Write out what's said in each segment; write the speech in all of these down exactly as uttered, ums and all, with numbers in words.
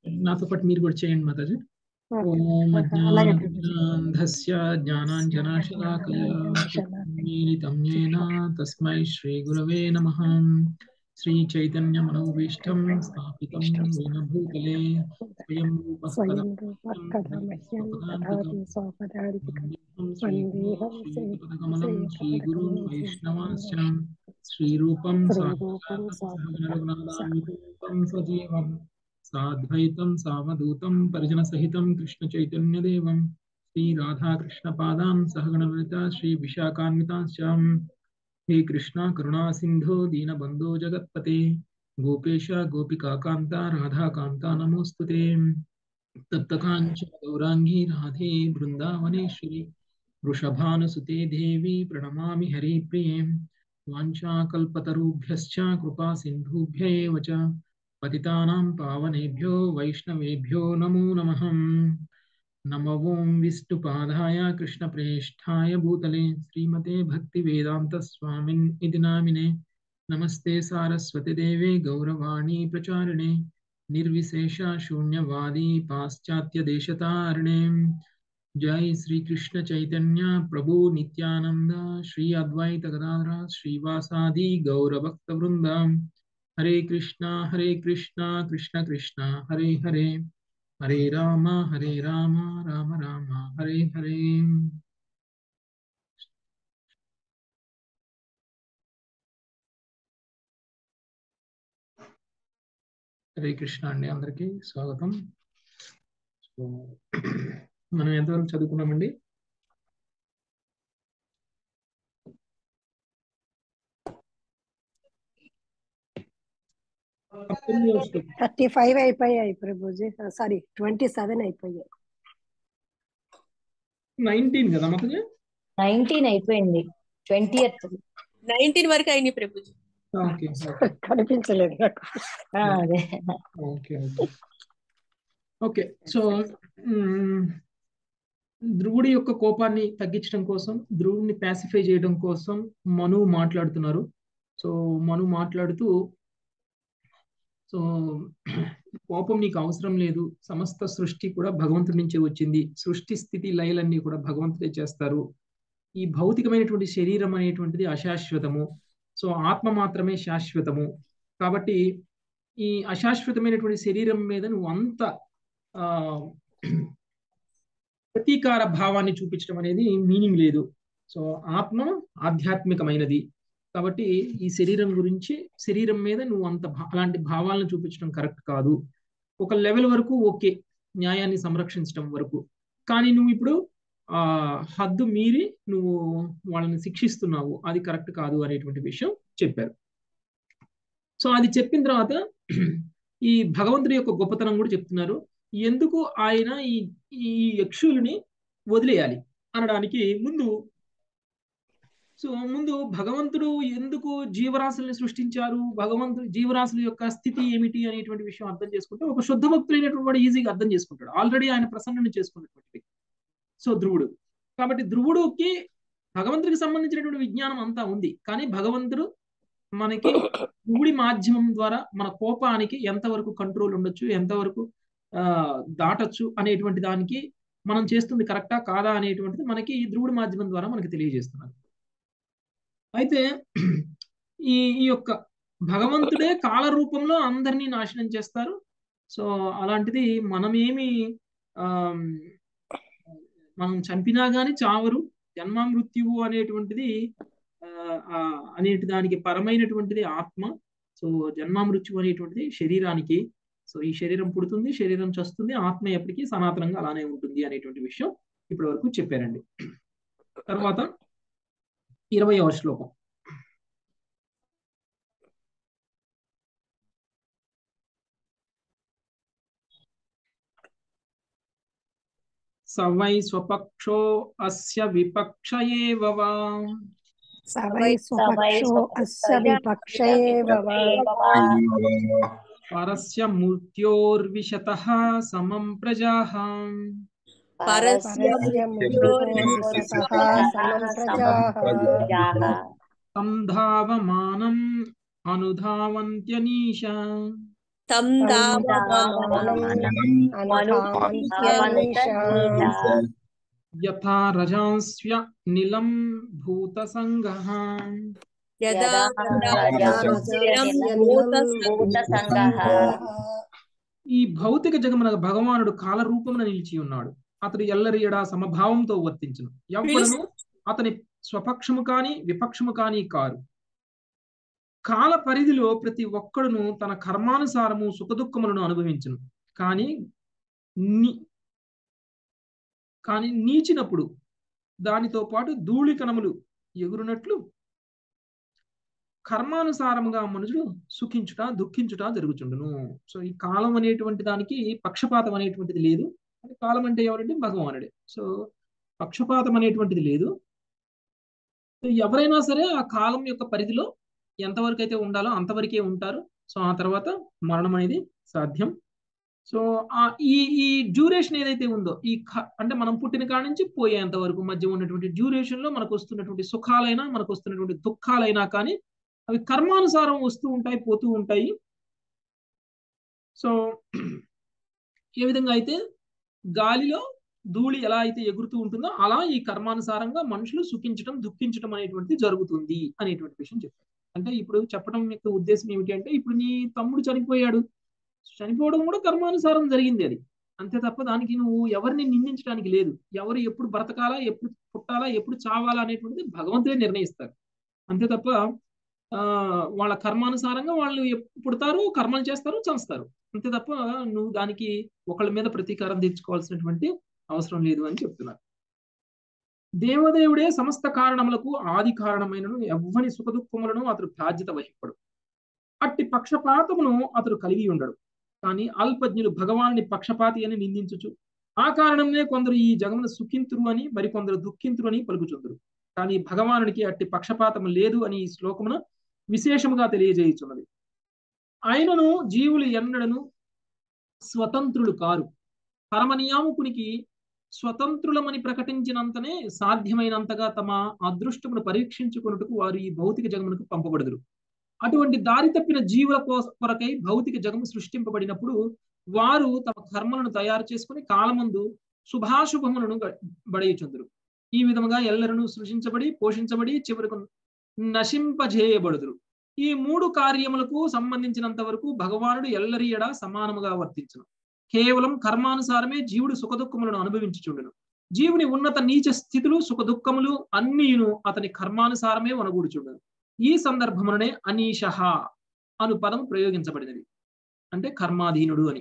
నాతో పాటు మీరు కూడా చేయండి మాతాజీ. ఓకే ఓం అలాగే ప్రభుజీ. అజ్ఞానాంధస్య జ్ఞానాంజనాశలాకయా చక్షురున్మీలితం యేన తస్మై శ్రీగురవే నమః. శ్రీచైతన్యమనోభీష్టం స్థాపితం येन భూతలే స్వయం రూపః కదా స్వయం రూపః కదా మహ్యం దదాతి స్వపదాంతికం వందేహం శ్రీకమలం శ్రీగురుం శ్రీకమలం వైష్ణవాంశ్చ శ్రీరూపం శ్రీరూపం సాక్షాత్పరం సజీవం సాద్వైతం సావధూతం పరిజన సహితం కృష్ణ చైతన్యదేవం శ్రీ రాధాకృష్ణ పాదాన్ సహగణలలిత శ్రీ విశాఖాన్వితాంశ్చ. హే కృష్ణ కరుణా సింధో దీనబంధో జగత్పతే గోపేశ గోపికాకాంత రాధాకాంత నమోస్తుతే. తప్తకాంచన గౌరాంగీ రాధే బృందావనేశ్వరి వృషభానుసుతే దేవి ప్రణమామి హరిప్రిये. వాంఛాకల్పతరుభ్యశ్చ కృపా సింధుభ్య ఏవ చ పతితానాం పావనేభ్యో వైష్ణవేభ్యో నమో నమః. నమో ఓం విష్ణుపాదాయ కృష్ణప్రేష్ఠాయ భూతలే శ్రీమతే భక్తివేదాంత స్వామిన్ ఇతి నామినే. నమస్తే సారస్వతి దేవే గౌరవాణి ప్రచారిణే నిర్విశేష శూన్యవాది పాశ్చాత్య దేశతారిణే. जय श्री कृष्ण चैतन्य प्रभु नित्यानंद श्री अद्वैत गदाधर श्रीवासादि गौर भक्त वृंद. हरे कृष्णा हरे कृष्णा कृष्ण कृष्णा हरे हरे हरे राम हरे राम राम राम हरे हरे. हरे कृष्णा अंडी अंदरिकी स्वागतम. మనం ఎంతవరకు చదువుకున్నామండి? థర్టీ ఫైవ్ అయిపోయాయి ప్రభుజీ, సారీ ట్వంటీ సెవెన్ అయిపోయాయి. నైన్టీన్ కదా మాకు? నైన్టీన్ అయిపోయింది, ట్వంటీ నైన్టీన్ వరకు అయింది ప్రభుజీ. ఓకే కనిపించలేదు నాకు. అదే ఓకే ఓకే ఓకే. సో ధ్రువుడి యొక్క కోపాన్ని తగ్గించడం కోసం, ధ్రువుడిని ప్యాసిఫై చేయడం కోసం మను మాట్లాడుతున్నారు. సో మను మాట్లాడుతూ, సో కోపం నీకు అవసరం లేదు, సమస్త సృష్టి కూడా భగవంతుడి నుంచే వచ్చింది, సృష్టి స్థితి లయలన్నీ కూడా భగవంతుడే చేస్తారు, ఈ భౌతికమైనటువంటి శరీరం అనేటువంటిది అశాశ్వతము, సో ఆత్మ మాత్రమే శాశ్వతము. కాబట్టి ఈ అశాశ్వతమైనటువంటి శరీరం మీద నువ్వు అంత ఆ ప్రతీకార భావాన్ని చూపించడం అనేది మీనింగ్ లేదు. సో ఆత్మ ఆధ్యాత్మికమైనది కాబట్టి ఈ శరీరం గురించి, శరీరం మీద నువ్వు అంత అలాంటి భావాలను చూపించడం కరెక్ట్ కాదు. ఒక లెవెల్ వరకు ఓకే, న్యాయాన్ని సంరక్షించడం వరకు, కానీ నువ్వు ఇప్పుడు ఆ హద్దు మీరి నువ్వు వాళ్ళని శిక్షిస్తున్నావు, అది కరెక్ట్ కాదు అనేటువంటి విషయం చెప్పారు. సో అది చెప్పిన తర్వాత ఈ భగవంతుడి యొక్క గొప్పతనం కూడా చెప్తున్నారు. ఎందుకు ఆయన ఈ ఈ యక్షుల్ని వదిలేయాలి అనడానికి ముందు, సో ముందు భగవంతుడు ఎందుకు జీవరాశుల్ని సృష్టించారు, భగవంతుడు జీవరాశుల యొక్క స్థితి ఏమిటి అనేటువంటి విషయం అర్థం చేసుకుంటే ఒక శుద్ధ భక్తులైనటువంటి వాడు ఈజీగా అర్థం చేసుకుంటాడు. ఆల్రెడీ ఆయన ప్రసన్నని చేసుకున్నటువంటి సో ధ్రువుడు. కాబట్టి ధ్రువుడికి భగవంతుడికి సంబంధించినటువంటి విజ్ఞానం అంతా ఉంది, కానీ భగవంతుడు మనకి ధ్రువుడి మాధ్యమం ద్వారా మన కోపానికి ఎంతవరకు కంట్రోల్ ఉండొచ్చు, ఎంతవరకు ఆ దాటచ్చు అనేటువంటి దానికి మనం చేస్తుంది కరెక్టా కాదా అనేటువంటిది మనకి ఈ ధ్రువుడి మాధ్యమం ద్వారా మనకి తెలియజేస్తున్నారు. అయితే ఈ ఈ యొక్క భగవంతుడే కాల రూపంలో అందరినీ నాశనం చేస్తారు. సో అలాంటిది మనమేమి ఆ మనం చంపినా గాని చావరు, జన్మ మృత్యువు అనేటువంటిది ఆ అనేటి దానికి పరమైనటువంటిది ఆత్మ. సో జన్మ మృత్యు అనేటువంటిది శరీరానికి. సో ఈ శరీరం పుడుతుంది, శరీరం చస్తుంది, ఆత్మ ఎప్పటికీ సనాతనంగా అలానే ఉంటుంది అనేటువంటి విషయం ఇప్పటి వరకు చెప్పారండి. తర్వాత ఇరవయవ శ్లోకం. సవై స్వపక్షో అస్య విపక్ష ఏవ వా సవై స్వపక్షో అస్య విపక్ష ఏవ వా పరస్య మృత్యోర్విశతః సమం ప్రజాః పరస్య మృత్యోర్విశతః సమం ప్రజాః తం ధావమానం అనుధావంత్యనీశ. తం దావమానం యథా రజాంస్య నిలం భూత సంగః యదా ఈ భౌతిక జగమున భగవానుడు కాల రూపమున నిలిచి ఉన్నాడు. అతడు ఎల్లరియడా సమభావంతో వర్తించును. ఎవ్వడను అతని స్వపక్షము కాని విపక్షము కాని కారు. కాల పరిధిలో ప్రతి ఒక్కడును తన కర్మానుసారము సుఖదుఖములను అనుభవించును. కానీ నీ కానీ నీచినప్పుడు దానితో పాటు ధూళి కణములు ఎగురునట్లు కర్మానుసారముగా మనుషుడు సుఖించుట దుఃఖించుట జరుగుచుండును. సో ఈ కాలం అనేటువంటి దానికి పక్షపాతం అనేటువంటిది లేదు. కాలం అంటే ఎవరంటే భగవానుడే. సో పక్షపాతం అనేటువంటిది లేదు. ఎవరైనా సరే ఆ కాలం యొక్క పరిధిలో ఎంతవరకు అయితే ఉండాలో అంతవరకే ఉంటారు. సో ఆ తర్వాత మరణం అనేది సాధ్యం. సో ఆ ఈ ఈ డ్యూరేషన్ ఏదైతే ఉందో ఈ అంటే మనం పుట్టిన కాడి నుంచి పోయేంత వరకు మధ్య ఉన్నటువంటి డ్యూరేషన్ లో మనకు వస్తున్నటువంటి సుఖాలైనా మనకు వస్తున్నటువంటి దుఃఖాలైనా కానీ అవి కర్మానుసారం వస్తూ ఉంటాయి, పోతూ ఉంటాయి. సో ఏ విధంగా అయితే గాలిలో ధూళి ఎలా అయితే ఎగురుతూ ఉంటుందో అలా ఈ కర్మానుసారంగా మనుషులు సుఖించడం దుఃఖించడం అనేటువంటిది జరుగుతుంది అనేటువంటి విషయం చెప్పారు. అంటే ఇప్పుడు చెప్పడం యొక్క ఉద్దేశం ఏమిటి అంటే ఇప్పుడు నీ తమ్ముడు చనిపోయాడు, చనిపోవడం కూడా కర్మానుసారం జరిగింది అది, అంతే తప్ప దానికి నువ్వు ఎవరిని నిందించడానికి లేదు. ఎవరు ఎప్పుడు బ్రతకాలా, ఎప్పుడు పుట్టాలా, ఎప్పుడు చావాలా అనేటువంటిది భగవంతుడే నిర్ణయిస్తారు. అంతే తప్ప ఆ వాళ్ళ కర్మానుసారంగా వాళ్ళు పుడతారు, కర్మలు చేస్తారు, చంస్తారు, అంతే తప్ప నువ్వు దానికి ఒకళ్ళ మీద ప్రతీకారం తీర్చుకోవాల్సినటువంటి అవసరం లేదు అని చెప్తున్నారు. దేవదేవుడే సమస్త కారణములకు ఆది కారణమైనను ఎవ్వని సుఖదుఖములను అతడు బాధ్యత వహింపడు. అట్టి పక్షపాతమును అతడు కలిగి ఉండడు. కానీ అల్పజ్ఞులు భగవాన్ని పక్షపాతి అని నిందించుచు ఆ కారణంనే కొందరు ఈ జగమును సుఖింతురు అని మరికొందరు దుఃఖింతురు అని పలుకుచుందరు. కానీ భగవానుడికి అట్టి పక్షపాతము లేదు అని ఈ శ్లోకమున విశేషముగా తెలియజేయుచున్నది. ఆయనను జీవులు ఎన్నడను స్వతంత్రులు కారు. పరమనియామకునికి స్వతంత్రులమని ప్రకటించినంతనే సాధ్యమైనంతగా తమ అదృష్టమును పరీక్షించుకున్నట్టుకు వారు ఈ భౌతిక జగమునకు పంపబడదురు. అటువంటి దారి తప్పిన జీవుల కొరకై భౌతిక జగము సృష్టింపబడినప్పుడు వారు తమ కర్మలను తయారు చేసుకుని కాలమందు శుభాశుభములను బడయుచుందరు. ఈ విధముగా ఎల్లరను సృష్టించబడి పోషించబడి చివరకు నశింపజేయబడుదురు. ఈ మూడు కార్యములకు సంబంధించినంత వరకు భగవానుడు ఎల్లరి ఎడ సమానముగా వర్తించును. కేవలం కర్మానుసారమే జీవుడు సుఖదుఖములను అనుభవించుచుండును. జీవుని ఉన్నత నీచ స్థితులు సుఖదుఖములు అన్నీను అతని కర్మానుసారమే వనగూడుచుండును. ఈ సందర్భముననే అనీషః అను పదం ప్రయోగించబడినది, అంటే కర్మాధీనుడు అని.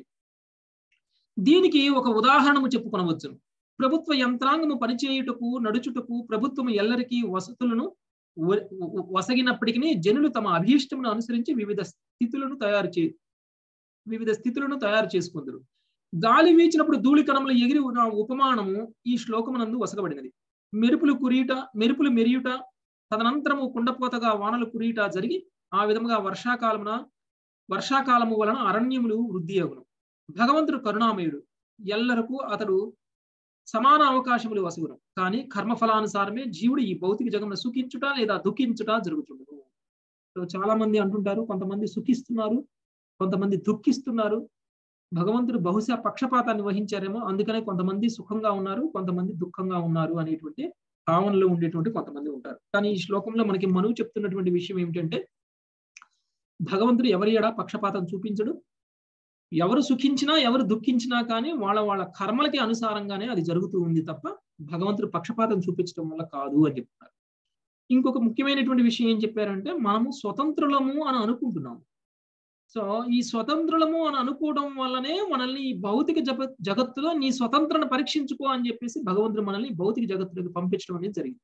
దీనికి ఒక ఉదాహరణము చెప్పుకొనవచ్చును. ప్రభుత్వ యంత్రాంగము పనిచేయుటకు నడుచుటకు ప్రభుత్వము ఎల్లరికీ వసతులను వసగినప్పటికీ జనులు తమ అభీష్టమును అనుసరించి వివిధ స్థితులను తయారు చే వివిధ స్థితులను తయారు చేసుకుందరు. గాలి వీచినప్పుడు ధూళి కణములు ఎగిరి ఉన్న ఉపమానము ఈ శ్లోకమునందు వసగబడినది. మెరుపులు కురీట మెరుపులు మెరియుట తదనంతరము కుండపోతగా వానలు కురీట జరిగి ఆ విధముగా వర్షాకాలమున వర్షాకాలము వలన అరణ్యములు వృద్ధి అగును. భగవంతుడు కరుణామయుడు, ఎల్లరకు అతడు సమాన అవకాశములు వసగును. కానీ కర్మఫలానుసారమే జీవుడు ఈ భౌతిక జగమును సుఖించుట లేదా దుఃఖించుట జరుగుతుండదు. సో చాలా మంది అంటుంటారు, కొంతమంది సుఖిస్తున్నారు, కొంతమంది దుఃఖిస్తున్నారు. భగవంతుడు బహుశా పక్షపాతాన్ని వహించారేమో, అందుకనే కొంతమంది సుఖంగా ఉన్నారు, కొంతమంది దుఃఖంగా ఉన్నారు అనేటువంటి భావనలో ఉండేటువంటి కొంతమంది ఉంటారు. కానీ ఈ శ్లోకంలో మనకి మనువు చెప్తున్నటువంటి విషయం ఏమిటంటే భగవంతుడు ఎవరి ఎడా పక్షపాతం చూపించడు. ఎవరు సుఖించినా ఎవరు దుఃఖించినా కానీ వాళ్ళ వాళ్ళ కర్మలకి అనుసారంగానే అది జరుగుతూ ఉంది తప్ప భగవంతుడు పక్షపాతం చూపించడం వల్ల కాదు అని చెప్తున్నారు. ఇంకొక ముఖ్యమైనటువంటి విషయం ఏం చెప్పారంటే మనము స్వతంత్రులము అని అనుకుంటున్నాము. సో ఈ స్వతంత్రులము అని అనుకోవడం వల్లనే మనల్ని ఈ భౌతిక జగ జగత్తులో నీ స్వతంత్రను పరీక్షించుకో అని చెప్పేసి భగవంతుడు మనల్ని భౌతిక జగత్తులోకి పంపించడం అనేది జరిగింది.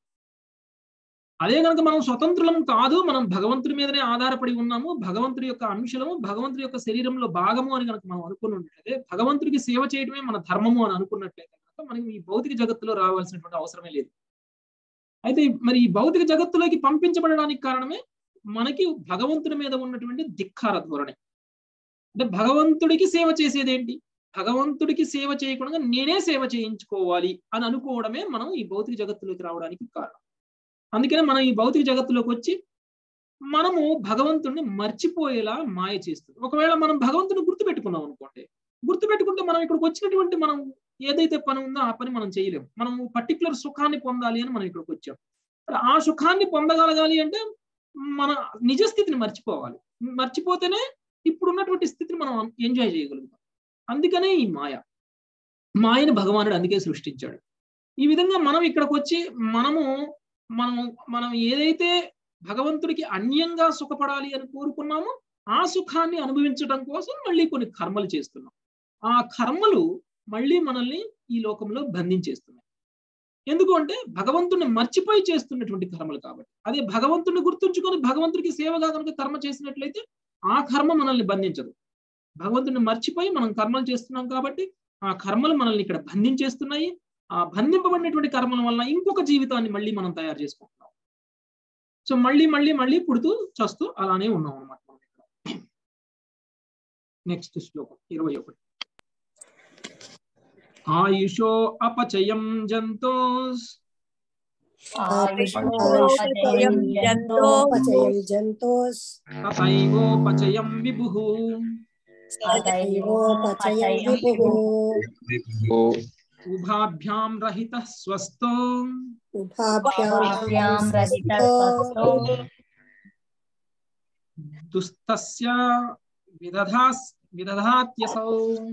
అదే కనుక మనం స్వతంత్రులం కాదు, మనం భగవంతుడి మీదనే ఆధారపడి ఉన్నాము, భగవంతుడి యొక్క అంశలము, భగవంతుడి యొక్క శరీరంలో భాగము అని కనుక మనం అనుకున్నట్లయితే, భగవంతుడికి సేవ చేయడమే మన ధర్మము అని అనుకున్నట్లయితే కనుక మనకి ఈ భౌతిక జగత్తులో రావాల్సినటువంటి అవసరమే లేదు. అయితే మరి ఈ భౌతిక జగత్తులోకి పంపించబడడానికి కారణమే మనకి భగవంతుడి మీద ఉన్నటువంటి ధిక్కార ధోరణి. అంటే భగవంతుడికి సేవ చేసేదేంటి, భగవంతుడికి సేవ చేయకుండా నేనే సేవ చేయించుకోవాలి అని అనుకోవడమే మనం ఈ భౌతిక జగత్తులోకి రావడానికి కారణం. అందుకనే మనం ఈ భౌతిక జగత్తులోకి వచ్చి మనము భగవంతుడిని మర్చిపోయేలా మాయ చేస్తుంది. ఒకవేళ మనం భగవంతుని గుర్తుపెట్టుకున్నాం అనుకోండి, గుర్తుపెట్టుకుంటే మనం ఇక్కడికి వచ్చినటువంటి మనం ఏదైతే పని ఉందో ఆ పని మనం చేయలేము. మనం పర్టికులర్ సుఖాన్ని పొందాలి అని మనం ఇక్కడికి వచ్చాం. ఆ సుఖాన్ని పొందగలగాలి అంటే మన నిజస్థితిని మర్చిపోవాలి. మర్చిపోతేనే ఇప్పుడున్నటువంటి స్థితిని మనం ఎంజాయ్ చేయగలుగుతాం. అందుకనే ఈ మాయ, మాయని భగవానుడు అందుకే సృష్టించాడు. ఈ విధంగా మనం ఇక్కడికి వచ్చి మనము మనం మనం ఏదైతే భగవంతుడికి అన్యంగా సుఖపడాలి అని కోరుకున్నామో ఆ సుఖాన్ని అనుభవించడం కోసం మళ్ళీ కొన్ని కర్మలు చేస్తున్నాం. ఆ కర్మలు మళ్ళీ మనల్ని ఈ లోకంలో బంధించేస్తున్నాయి. ఎందుకు అంటే భగవంతుడిని మర్చిపోయి చేస్తున్నటువంటి కర్మలు కాబట్టి. అదే భగవంతుడిని గుర్తుంచుకొని భగవంతుడికి సేవగా కనుక కర్మ చేసినట్లయితే ఆ కర్మ మనల్ని బంధించదు. భగవంతుడిని మర్చిపోయి మనం కర్మలు చేస్తున్నాం కాబట్టి ఆ కర్మలు మనల్ని ఇక్కడ బంధించేస్తున్నాయి. ఆ బంధింపబడినటువంటి కర్మల వల్ల ఇంకొక జీవితాన్ని మళ్ళీ మనం తయారు చేసుకుంటున్నాం. సో మళ్ళీ మళ్ళీ మళ్ళీ పుడుతూ చస్తూ అలానే ఉన్నాం అన్నమాట మనం ఇక్కడ. నెక్స్ట్ శ్లోకం ఇరవై ఒకటి. ఆయుషో అపచయం జంతోస్ ఆయుషోపచయం జంతోస్ తథైవోపచయం విభుః తథైవోపచయం విభుః ఉభాభ్యాం రహితః స్వస్థో ఉభాభ్యాం రహితస్వస్థో దుస్తస్య విదధాస్ విదధాత్యసౌ.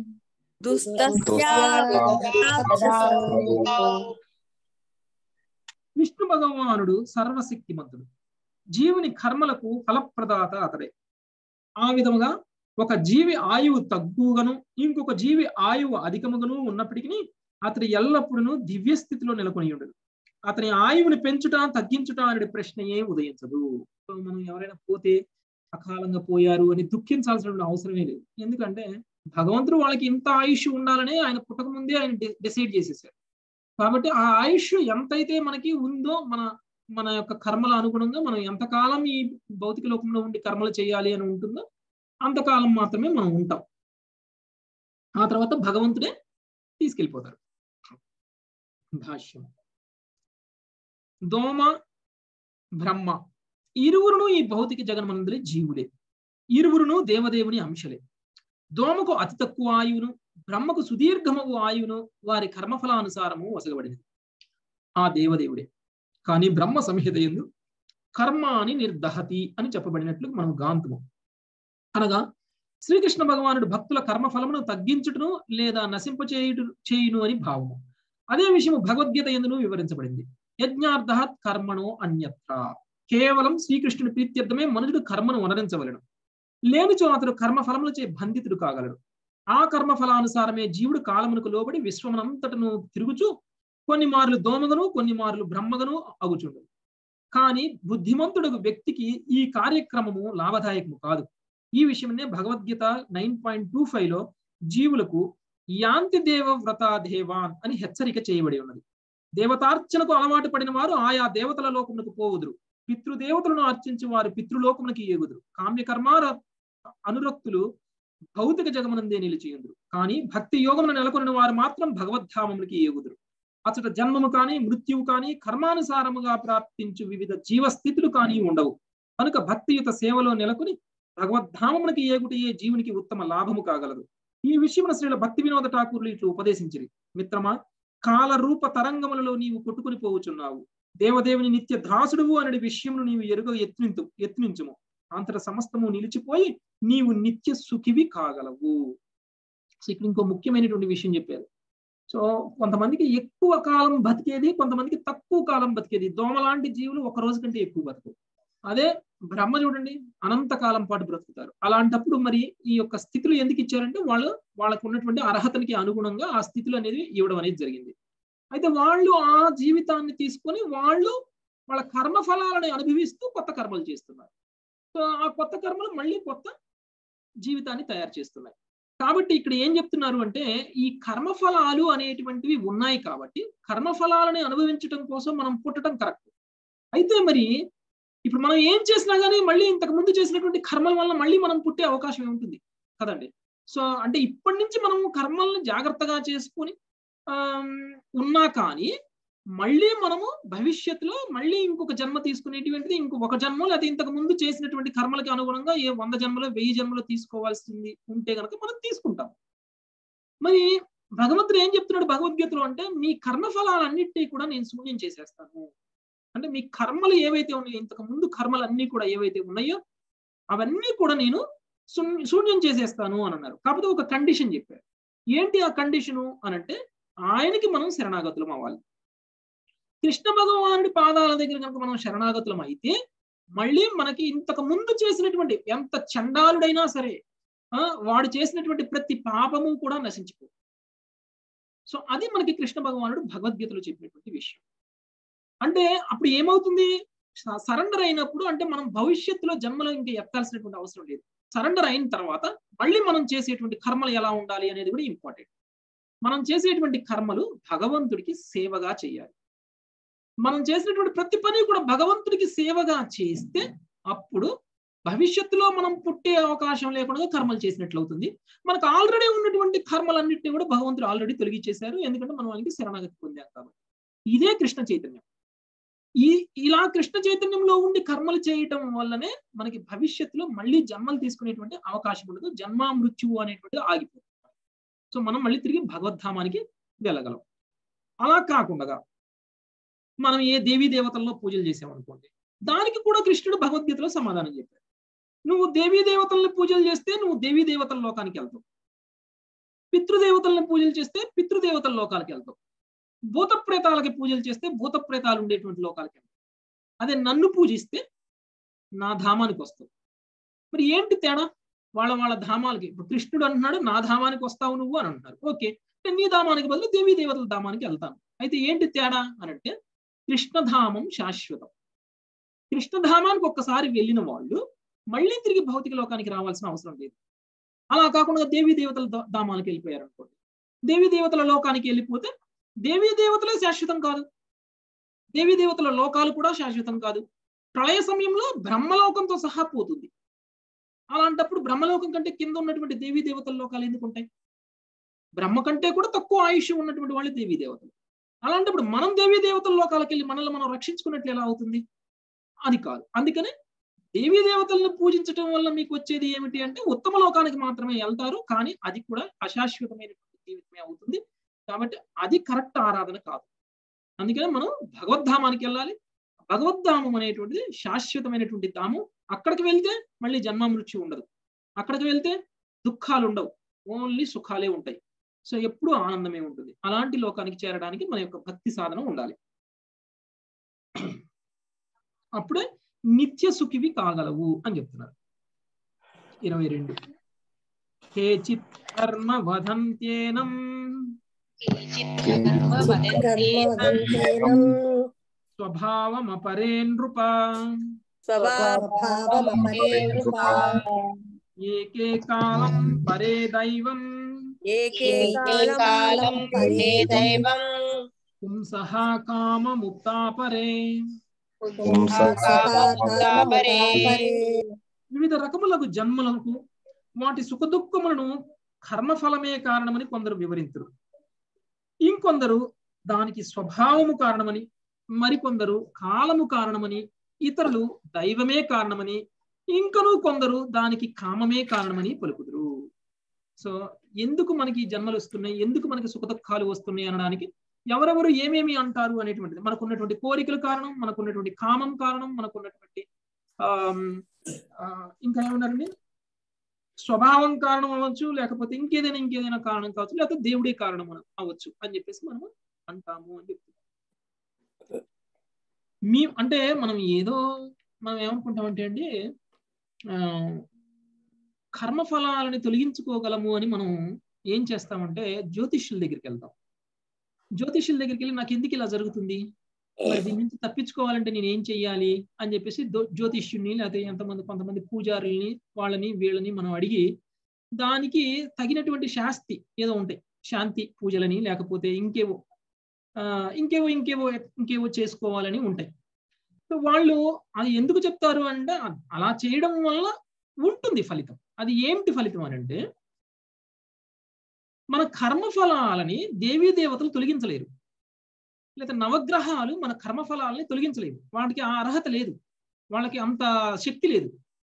విష్ణు భగవానుడు సర్వశక్తిమంతుడు, జీవుని కర్మలకు ఫలప్రదాత అతడే. ఆ విధముగా ఒక జీవి ఆయువు తక్కువగాను ఇంకొక జీవి ఆయువు అధికముగాను ఉన్నప్పటికీ అతడు ఎల్లప్పుడూ దివ్య స్థితిలో నెలకొని ఉండడు. అతని ఆయువుని పెంచుట తగ్గించుట అనే ప్రశ్నయే ఉదయించదు. మనం ఎవరైనా పోతే అకాలంగా పోయారు అని దుఃఖించాల్సిన అవసరమే లేదు. ఎందుకంటే భగవంతుడు వాళ్ళకి ఇంత ఆయుష్ ఉండాలని ఆయన పుట్టక ముందే ఆయన డిసైడ్ చేసేసారు. కాబట్టి ఆ ఆయుష్ ఎంతైతే మనకి ఉందో మన మన యొక్క కర్మల అనుగుణంగా మనం ఎంతకాలం ఈ భౌతిక లోకంలో ఉండి కర్మలు చేయాలి అని ఉంటుందో అంతకాలం మాత్రమే మనం ఉంటాం. ఆ తర్వాత భగవంతుడే తీసుకెళ్ళిపోతారు. భాష్యం. దోమ బ్రహ్మ ఇరువురును ఈ భౌతిక జగన్మందరి జీవులే, ఇరువురును దేవదేవుని అంశలే. దోమకు అతి తక్కువ ఆయువును బ్రహ్మకు సుదీర్ఘమగు ఆయువును వారి కర్మఫలానుసారము వసగబడినది ఆ దేవదేవుడే. కానీ బ్రహ్మ సంహిత యందు కర్మ అని నిర్దహతి అని చెప్పబడినట్లు మనం గాంతము. అనగా శ్రీకృష్ణ భగవానుడు భక్తుల కర్మఫలమును తగ్గించుటను లేదా నశింపచేయుట చేయును అని భావము. అదే విషయం భగవద్గీత యందును వివరించబడింది. యజ్ఞార్థాత్ కర్మణో అన్యత్ర. కేవలం శ్రీకృష్ణుని ప్రీత్యర్థమే మనుషుడు కర్మను వనరించవలెను. లేనిచో అతడు కర్మఫలములచే బంధితుడు కాగలడు. ఆ కర్మఫలానుసారమే జీవుడు కాలమునకు లోబడి విశ్వమునంతటను తిరుగుచు కొన్ని మార్లు దోమగను కొన్ని మార్లు బ్రహ్మగను అగుచుండు. కానీ బుద్ధిమంతుడు వ్యక్తికి ఈ కార్యక్రమము లాభదాయకము కాదు. ఈ విషయమే Bhagavad Gita nine point two five లో జీవులకు యాంతి దేవ వ్రతాదేవాన్ అని హెచ్చరిక చేయబడి ఉన్నది. దేవతార్చనకు అలవాటు పడిన వారు ఆయా దేవతల లోకమునకు పోవుదురు. పితృదేవతలను అర్చించి వారు పితృలోకమునకి ఏగుదురు. కామ్యకర్మార అనురక్తులు భౌతిక జగమనందే నిలిచియుందురు. కానీ భక్తి యోగమును నెలకొనిన వారు మాత్రం భగవద్ధామములకి ఏగుదురు. అచట జన్మము కానీ మృత్యువు కానీ కర్మానుసారముగా ప్రాప్తించు వివిధ జీవస్థితులు కానీ ఉండవు. కనుక భక్తియుత సేవలో నెలకొని భగవద్ధామమునకి ఏగుటయే జీవునికి ఉత్తమ లాభము కాగలదు. ఈ విషయమున శ్రీల భక్తి వినోద ఠాకూర్లు ఇట్లు ఉపదేశించిరి. మిత్రమా, కాలరూప తరంగములలో నీవు కొట్టుకుని పోవుచున్నావు. దేవదేవుని నిత్య దాసుడువు అనే విషయమును నీవు ఎరుగ యత్నింతు యత్నించుము. అంతట సమస్తము నిలిచిపోయి నీవు నిత్య సుఖివి కాగలవు. సో ఇక్కడ ఇంకో ముఖ్యమైనటువంటి విషయం చెప్పారు. సో కొంతమందికి ఎక్కువ కాలం బతికేది, కొంతమందికి తక్కువ కాలం బతికేది. దోమ లాంటి జీవులు ఒక రోజు కంటే ఎక్కువ బతుకు. అదే బ్రహ్మ చూడండి అనంత కాలం పాటు బ్రతుకుతారు. అలాంటప్పుడు మరి ఈ యొక్క స్థితులు ఎందుకు ఇచ్చారంటే వాళ్ళు వాళ్ళకు ఉన్నటువంటి అర్హతనికి అనుగుణంగా ఆ స్థితులు అనేది ఇవ్వడం అనేది జరిగింది. అయితే వాళ్ళు ఆ జీవితాన్ని తీసుకొని వాళ్ళు వాళ్ళ కర్మ ఫలాలను అనుభవిస్తూ కొత్త కర్మలు చేస్తున్నారు. సో ఆ కొత్త కర్మలు మళ్ళీ కొత్త జీవితాన్ని తయారు చేస్తున్నాయి. కాబట్టి ఇక్కడ ఏం చెప్తున్నారు అంటే ఈ కర్మఫలాలు అనేటువంటివి ఉన్నాయి కాబట్టి కర్మఫలాలని అనుభవించడం కోసం మనం పుట్టడం కరెక్ట్. అయితే మరి ఇప్పుడు మనం ఏం చేసినా కానీ మళ్ళీ ఇంతకు ముందు చేసినటువంటి కర్మల వల్ల మళ్ళీ మనం పుట్టే అవకాశం ఉంటుంది కదండి. సో అంటే ఇప్పటి నుంచి మనం కర్మల్ని జాగ్రత్తగా చేసుకొని ఆ ఉన్నా కానీ మళ్ళీ మనము భవిష్యత్తులో మళ్ళీ ఇంకొక జన్మ తీసుకునేటువంటిది ఇంకొక జన్మ లేదా ఇంతకు ముందు చేసినటువంటి కర్మలకి అనుగుణంగా ఏ వంద జన్మలో వెయ్యి జన్మలో తీసుకోవాల్సింది ఉంటే కనుక మనం తీసుకుంటాం. మరి భగవంతుడు ఏం చెప్తున్నాడు భగవద్గీతలో అంటే మీ కర్మ ఫలాలన్నింటినీ కూడా నేను శూన్యం చేసేస్తాను. అంటే మీ కర్మలు ఏవైతే ఉన్నాయో ఇంతకు ముందు కర్మలు అన్ని కూడా ఏవైతే ఉన్నాయో అవన్నీ కూడా నేను శూన్యం చేసేస్తాను అని అన్నారు. కాకపోతే ఒక కండిషన్ చెప్పారు. ఏంటి ఆ కండిషను అనంటే ఆయనకి మనం శరణాగతులం అవ్వాలి. కృష్ణ భగవానుడి పాదాల దగ్గర కనుక మనం శరణాగతులం అయితే మళ్ళీ మనకి ఇంతకు ముందు చేసినటువంటి ఎంత చండాలుడైనా సరే ఆ వాడు చేసినటువంటి ప్రతి పాపము కూడా నశించిపో. సో అది మనకి కృష్ణ భగవానుడు భగవద్గీతలో చెప్పినటువంటి విషయం. అంటే అప్పుడు ఏమవుతుంది, సరెండర్ అయినప్పుడు అంటే మనం భవిష్యత్తులో జన్మలో ఇంకా ఎత్తాల్సినటువంటి అవసరం లేదు. సరెండర్ అయిన తర్వాత మళ్ళీ మనం చేసేటువంటి కర్మలు ఎలా ఉండాలి అనేది కూడా ఇంపార్టెంట్. మనం చేసేటువంటి కర్మలు భగవంతుడికి సేవగా చేయాలి. మనం చేసినటువంటి ప్రతి పని కూడా భగవంతుడికి సేవగా చేస్తే అప్పుడు భవిష్యత్తులో మనం పుట్టే అవకాశం లేకుండా కర్మలు చేసినట్లు అవుతుంది. మనకు ఆల్రెడీ ఉన్నటువంటి కర్మలన్నింటినీ కూడా భగవంతుడు ఆల్రెడీ తొలగించేశారు. ఎందుకంటే మనం వాళ్ళకి శరణాగతి పొందాం కాబట్టి. ఇదే కృష్ణ చైతన్యం. ఈ ఇలా కృష్ణ చైతన్యంలో ఉండి కర్మలు చేయటం వల్లనే మనకి భవిష్యత్తులో మళ్ళీ జన్మలు తీసుకునేటువంటి అవకాశం ఉండదు. జన్మ మృత్యువు అనేటువంటిది ఆగిపోతుంది. సో మనం మళ్ళీ తిరిగి భగవద్ధామానికి వెళ్ళగలం. అలా కాకుండా మనం ఏ దేవీ దేవతల్లో పూజలు చేసామనుకోండి, దానికి కూడా కృష్ణుడు భగవద్గీతలో సమాధానం చెప్పాడు. నువ్వు దేవీ దేవతల్ని పూజలు చేస్తే నువ్వు దేవీ దేవతల లోకానికి వెళ్తావు. పితృదేవతల్ని పూజలు చేస్తే పితృదేవతల లోకానికి వెళ్తావు. భూత ప్రేతాలకి పూజలు చేస్తే భూత ప్రేతాలు ఉండేటువంటి లోకాలకి వెళ్తావు. అదే నన్ను పూజిస్తే నా ధామానికి వస్తావు. మరి ఏంటి తేడా? వాళ్ళ వాళ్ళ ధామాలకి ఇప్పుడు కృష్ణుడు అంటున్నాడు నా ధామానికి వస్తావు నువ్వు అని అంటున్నారు. ఓకే, నేను నీ ధామానికి బదులు దేవీ దేవతల ధామానికి వెళ్తాను. అయితే ఏంటి తేడా అని అంటే కృష్ణధామం శాశ్వతం. కృష్ణధామానికి ఒక్కసారి వెళ్ళిన వాళ్ళు మళ్ళీ తిరిగి భౌతిక లోకానికి రావాల్సిన అవసరం లేదు. అలా కాకుండా దేవీ దేవతల ధామానికి వెళ్ళిపోయారు అనుకోండి, దేవీ దేవతల లోకానికి వెళ్ళిపోతే దేవీ దేవతలే శాశ్వతం కాదు, దేవీ దేవతల లోకాలు కూడా శాశ్వతం కాదు. ప్రళయ సమయంలో బ్రహ్మలోకంతో సహా పోతుంది. అలాంటప్పుడు బ్రహ్మలోకం కంటే కింద ఉన్నటువంటి దేవీ దేవతల లోకాలు ఎందుకు ఉంటాయి? బ్రహ్మ కంటే కూడా తక్కువ ఆయుష్ ఉన్నటువంటి వాళ్ళు దేవీ దేవతలు. అలాంటప్పుడు మనం దేవీ దేవతల లోకాలకు వెళ్ళి మనల్ని మనం రక్షించుకున్నట్లు ఎలా అవుతుంది? అది కాదు. అందుకనే దేవీ దేవతలను పూజించడం వల్ల మీకు వచ్చేది ఏమిటి అంటే ఉత్తమ లోకానికి మాత్రమే వెళ్తారు, కానీ అది కూడా అశాశ్వతమైనటువంటి జీవితమే అవుతుంది. కాబట్టి అది కరెక్ట్ ఆరాధన కాదు. అందుకనే మనం భగవద్ధామానికి వెళ్ళాలి. భగవద్ధామం అనేటువంటిది శాశ్వతమైనటువంటి ధామం. అక్కడికి వెళ్తే మళ్ళీ జన్మ మృత్యు ఉండదు. అక్కడికి వెళ్తే దుఃఖాలు ఉండవు, ఓన్లీ సుఖాలే ఉంటాయి. సో ఎప్పుడు ఆనందమే ఉంటుంది. అలాంటి లోకానికి చేరడానికి మన యొక్క భక్తి సాధన ఉండాలి. అప్పుడే నిత్య సుఖివి కాగలవు అని చెప్తున్నారు. ఇరవై రెండు కేచిత్ కర్మ వదంత్యేనం స్వభావమపరే నృప ఏకే కాలం పరే దైవం పుంసః కామముక్తాపరే. వివిధ రకములకు జన్మలకు వాటి సుఖ దుఃఖములను కర్మఫలమే కారణమని కొందరు వివరించరు. ఇంకొందరు దానికి స్వభావము కారణమని, మరికొందరు కాలము కారణమని, ఇతరులు దైవమే కారణమని, ఇంకను కొందరు దానికి కామమే కారణమని పలుకుదురు. సో ఎందుకు మనకి జన్మలు వస్తున్నాయి, ఎందుకు మనకి సుఖ దుఃఖాలు వస్తున్నాయి అనడానికి ఎవరెవరు ఏమేమి అంటారు అనేటువంటిది మనకున్నటువంటి కోరికల కారణం, మనకున్నటువంటి కామం కారణం, మనకున్నటువంటి ఆ ఇంకా ఏమన్నారండి స్వభావం కారణం అవ్వచ్చు, లేకపోతే ఇంకేదైనా ఇంకేదైనా కారణం కావచ్చు, లేకపోతే దేవుడే కారణం అవ్వచ్చు అని చెప్పేసి మనము అంటాము అని చెప్తున్నాం. మీ అంటే మనం ఏదో మనం ఏమనుకుంటామంటే అండి ఆ కర్మఫలాలని తొలగించుకోగలము అని మనం ఏం చేస్తామంటే జ్యోతిష్యుల దగ్గరికి వెళ్తాం. జ్యోతిష్యుల దగ్గరికి వెళ్ళి నాకు ఎందుకు ఇలా జరుగుతుంది, మరి దీని నుంచి తప్పించుకోవాలంటే నేను ఏం చెయ్యాలి అని చెప్పేసి జ్యోతిష్యుని లేకపోతే ఎంతమంది కొంతమంది పూజారుల్ని వాళ్ళని వీళ్ళని మనం అడిగి దానికి తగినటువంటి శాస్తి ఏదో ఉంటాయి, శాంతి పూజలని లేకపోతే ఇంకేవో ఆ ఇంకేవో ఇంకేవో ఇంకేవో చేసుకోవాలని ఉంటాయి. సో వాళ్ళు అది ఎందుకు చెప్తారు అంటే అలా చేయడం వల్ల ఉంటుంది ఫలితం. అది ఏమిటి ఫలితం అని అంటే మన కర్మఫలాలని దేవీ దేవతలు తొలగించలేరు. లేదా నవగ్రహాలు మన కర్మఫలాలని తొలగించలేవు. వాటికి ఆ అర్హత లేదు, వాళ్ళకి అంత శక్తి లేదు.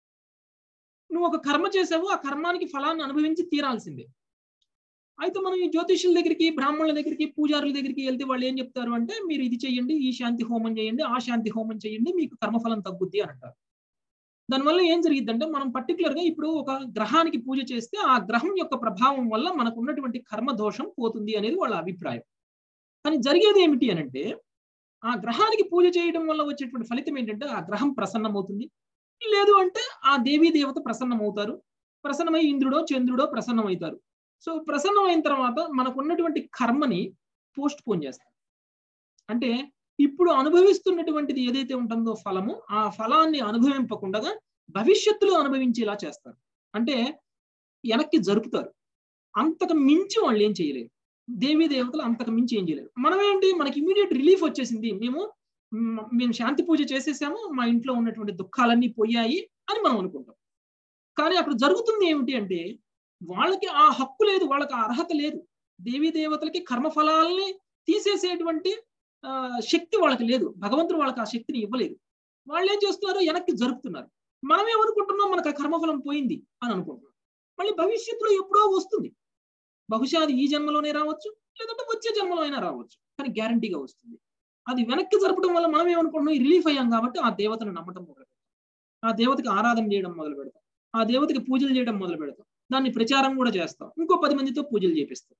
నువ్వు ఒక కర్మ చేసావు, ఆ కర్మానికి ఫలాన్ని అనుభవించి తీరాల్సిందే. అయితే మనం ఈ జ్యోతిష్యుల దగ్గరికి, బ్రాహ్మణుల దగ్గరికి, పూజారుల దగ్గరికి వెళ్తే వాళ్ళు ఏం చెప్తారు అంటే, మీరు ఇది చేయండి, ఈ శాంతి హోమం చేయండి, ఆ శాంతి హోమం చేయండి, మీకు కర్మఫలం తగ్గుద్ది అని అంటారు. దానివల్ల ఏం జరిగిద్దంటే, మనం పర్టికులర్ గా ఇప్పుడు ఒక గ్రహానికి పూజ చేస్తే ఆ గ్రహం యొక్క ప్రభావం వల్ల మనకు ఉన్నటువంటి కర్మ దోషం పోతుంది అనేది వాళ్ళ అభిప్రాయం. కానీ జరిగేది ఏమిటి అని అంటే, ఆ గ్రహానికి పూజ చేయడం వల్ల వచ్చేటువంటి ఫలితం ఏంటంటే, ఆ గ్రహం ప్రసన్నమవుతుంది. లేదు అంటే ఆ దేవీ దేవత ప్రసన్నమవుతారు. ప్రసన్నమై ఇంద్రుడో చంద్రుడో ప్రసన్నమవుతారు. సో ప్రసన్నమైన తర్వాత మనకు ఉన్నటువంటి కర్మని పోస్ట్ పోన్ చేస్తారు. అంటే ఇప్పుడు అనుభవిస్తున్నటువంటిది ఏదైతే ఉంటుందో ఫలము, ఆ ఫలాన్ని అనుభవింపకుండా భవిష్యత్తులో అనుభవించేలా చేస్తారు. అంటే వెనక్కి జరుపుతారు. అంతకు మించి వాళ్ళు ఏం చేయలేరు. దేవీ దేవతలు అంతకు మించి ఏం చేయలేరు. మనం ఏంటి, మనకి ఇమీడియట్ రిలీఫ్ వచ్చేసింది, మేము మేము శాంతి పూజ చేసేసాము, మా ఇంట్లో ఉన్నటువంటి దుఃఖాలన్నీ పోయాయి అని మనం అనుకుంటాం. కానీ అక్కడ జరుగుతుంది ఏమిటి అంటే, వాళ్ళకి ఆ హక్కు లేదు, వాళ్ళకి ఆ అర్హత లేదు. దేవీ దేవతలకి కర్మఫలాల్ని తీసేసేటువంటి ఆ శక్తి వాళ్ళకి లేదు. భగవంతుడు వాళ్ళకి ఆ శక్తిని ఇవ్వలేదు. వాళ్ళు ఏం చేస్తున్నారు, వెనక్కి జరుపుతున్నారు. మనం ఏమనుకుంటున్నాం, మనకు ఆ కర్మఫలం పోయింది అని అనుకుంటున్నాం. మళ్ళీ భవిష్యత్తులో ఎప్పుడో వస్తుంది. బహుశా అది ఈ జన్మలోనే రావచ్చు, లేదంటే వచ్చే జన్మలో అయినా రావచ్చు, కానీ గ్యారంటీగా వస్తుంది. అది వెనక్కి జరపడం వల్ల మనం ఏమనుకుంటున్నాం, రిలీఫ్ అయ్యాం కాబట్టి ఆ దేవతను నమ్మటం మొదలు పెడతాం, ఆ దేవతకి ఆరాధన చేయడం మొదలు పెడతాం, ఆ దేవతకి పూజలు చేయడం మొదలు పెడతాం, దాన్ని ప్రచారం కూడా చేస్తాం, ఇంకో పది మందితో పూజలు చేపిస్తాం.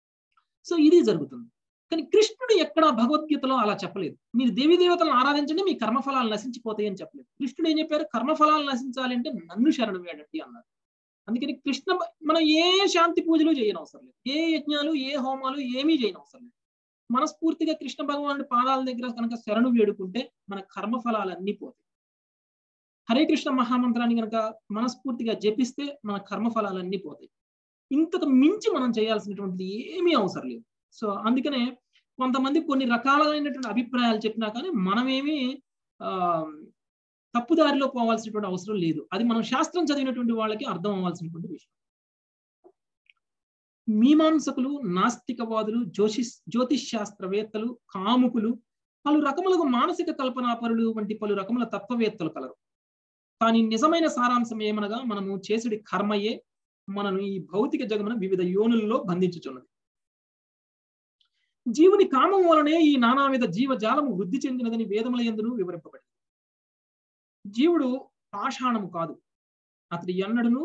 సో ఇది జరుగుతుంది. కానీ కృష్ణుడు ఎక్కడ భగవద్గీతలో అలా చెప్పలేదు. మీరు దేవీ దేవతలను ఆరాధించండి, మీ కర్మఫలాలు నశించిపోతాయి అని చెప్పలేదు. కృష్ణుడు ఏం చెప్పారు, కర్మఫలాలు నశించాలి అంటే నన్ను శరణు వేడండి అన్నారు. అందుకని కృష్ణ మనం ఏ శాంతి పూజలు చేయనవసరం లేదు, ఏ యజ్ఞాలు ఏ హోమాలు ఏమీ చేయనవసరం లేదు. మనస్ఫూర్తిగా కృష్ణ భగవానుడి పాదాల దగ్గర కనుక శరణు వేడుకుంటే మన కర్మఫలాలన్నీ పోతాయి. హరే కృష్ణ మహామంత్రాన్ని కనుక మనస్ఫూర్తిగా జపిస్తే మన కర్మఫలాలన్నీ పోతాయి. ఇంతకు మించి మనం చేయాల్సినటువంటిది ఏమీ అవసరం లేదు. సో అందుకనే కొంతమంది కొన్ని రకాలైనటువంటి అభిప్రాయాలు చెప్పినా కానీ మనమేమి ఆ తప్పుదారిలో పోవాల్సినటువంటి అవసరం లేదు. అది మనం శాస్త్రం చదివినటువంటి వాళ్ళకి అర్థం అవ్వాల్సినటువంటి విషయం. మీమాంసకులు, నాస్తికవాదులు, జ్యోతిష్ జ్యోతిష్ శాస్త్రవేత్తలు, కాముకులు, పలు రకములకు మానసిక కల్పనాపరులు వంటి పలు రకముల తత్వవేత్తలు కలరు. కానీ నిజమైన సారాంశం ఏమనగా, మనము చేసేది కర్మయే మనను ఈ భౌతిక జగమున వివిధ యోనుల్లో బంధించుచున్నది. జీవుని కామం వలనే ఈ నానావిధ జీవజాలము వృద్ధి చెందినదని వేదముల యందును వివరింపబడింది. జీవుడు పాషాణము కాదు, అతడు ఎన్నడును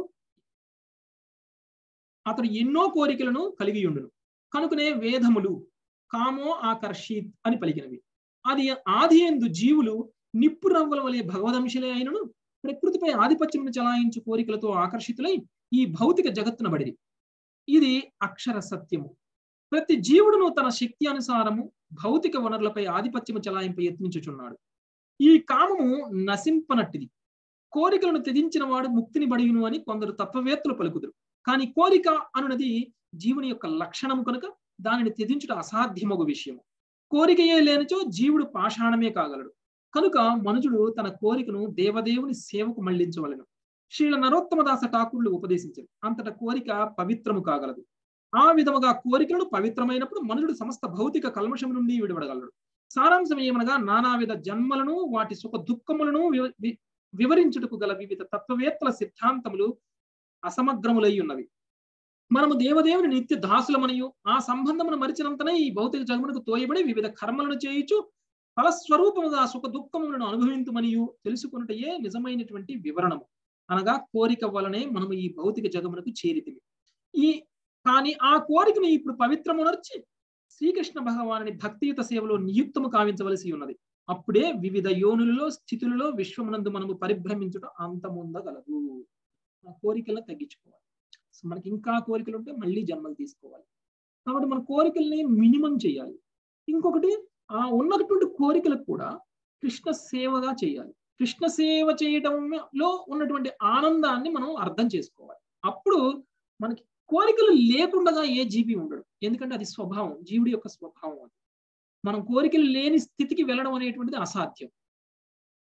అతడు ఎన్నో కోరికలను కలిగి ఉండును. కనుకనే వేదములు కామో ఆకర్షిత్ అని పలికినవి. అది ఆది యందు జీవులు నిప్పు రవ్వల వలె భగవదంశలే అయినను ప్రకృతిపై ఆధిపత్యమును చలాయించు కోరికలతో ఆకర్షితులై ఈ భౌతిక జగత్తున బడిరి. ఇది అక్షర సత్యము. ప్రతి జీవుడును తన శక్తి అనుసారము భౌతిక వనరులపై ఆధిపత్యము చలాయింప యత్నించుచున్నాడు. ఈ కామము నశింపనట్టిది. కోరికలను త్యజించిన వాడు ముక్తిని బడియును అని కొందరు తత్వవేత్తలు పలుకుదురు. కానీ కోరిక అనున్నది జీవుని యొక్క లక్షణము కనుక దానిని త్యజించుట అసాధ్యమగు విషయము. కోరికయే లేనిచో జీవుడు పాషాణమే కాగలడు. కనుక మనుజుడు తన కోరికను దేవదేవుని సేవకు మళ్లించవలెను. శ్రీల నరోత్తమదాస ఠాకూర్లు ఉపదేశించారు, అంతట కోరిక పవిత్రము కాగలదు. ఆ విధముగా కోరికలను పవిత్రమైనప్పుడు మనుషుడు సమస్త భౌతిక కల్మషం నుండి విడవడగలడు. సారాంశం ఏమనగా, నానావిధ జన్మలను వాటి సుఖ దుఃఖములను వివరించుటకు గల వివిధ తత్వవేత్తల సిద్ధాంతములు అసమగ్రములై ఉన్నవి. మనము దేవదేవుని నిత్య దాసులమనియు ఆ సంబంధమును మరిచినంతనే ఈ భౌతిక జగమునకు తోయబడి వివిధ కర్మలను చేయుచు ఫలస్వరూపముగా సుఖ దుఃఖములను అనుభవింతుమనియు తెలుసుకున్నటయే నిజమైనటువంటి వివరణము. అనగా కోరిక వలనే మనము ఈ భౌతిక జగమునకు చేరితిమి. ఈ కానీ ఆ కోరికను ఇప్పుడు పవిత్రమునర్చి శ్రీకృష్ణ భగవానుని భక్తియుత సేవలో నియుక్తము కావించవలసి ఉన్నది. అప్పుడే వివిధ యోనులలో స్థితులలో విశ్వమునందు మనము పరిభ్రమించుట అంతముందగలదు. ఆ కోరికలను తగ్గించుకోవాలి. సో మనకి ఇంకా కోరికలు ఉంటే మళ్ళీ జన్మలు తీసుకోవాలి. కాబట్టి మన కోరికల్ని మినిమం చేయాలి. ఇంకొకటి, ఆ ఉన్నటువంటి కోరికలకు కూడా కృష్ణ సేవగా చేయాలి. కృష్ణ సేవ చేయడంలో ఉన్నటువంటి ఆనందాన్ని మనం అర్థం చేసుకోవాలి. అప్పుడు మనకి కోరికలు లేకుండా ఏ జీవి ఉండడు. ఎందుకంటే అది స్వభావం, జీవుడి యొక్క స్వభావం. అది మనం కోరికలు లేని స్థితికి వెళ్ళడం అనేటువంటిది అసాధ్యం.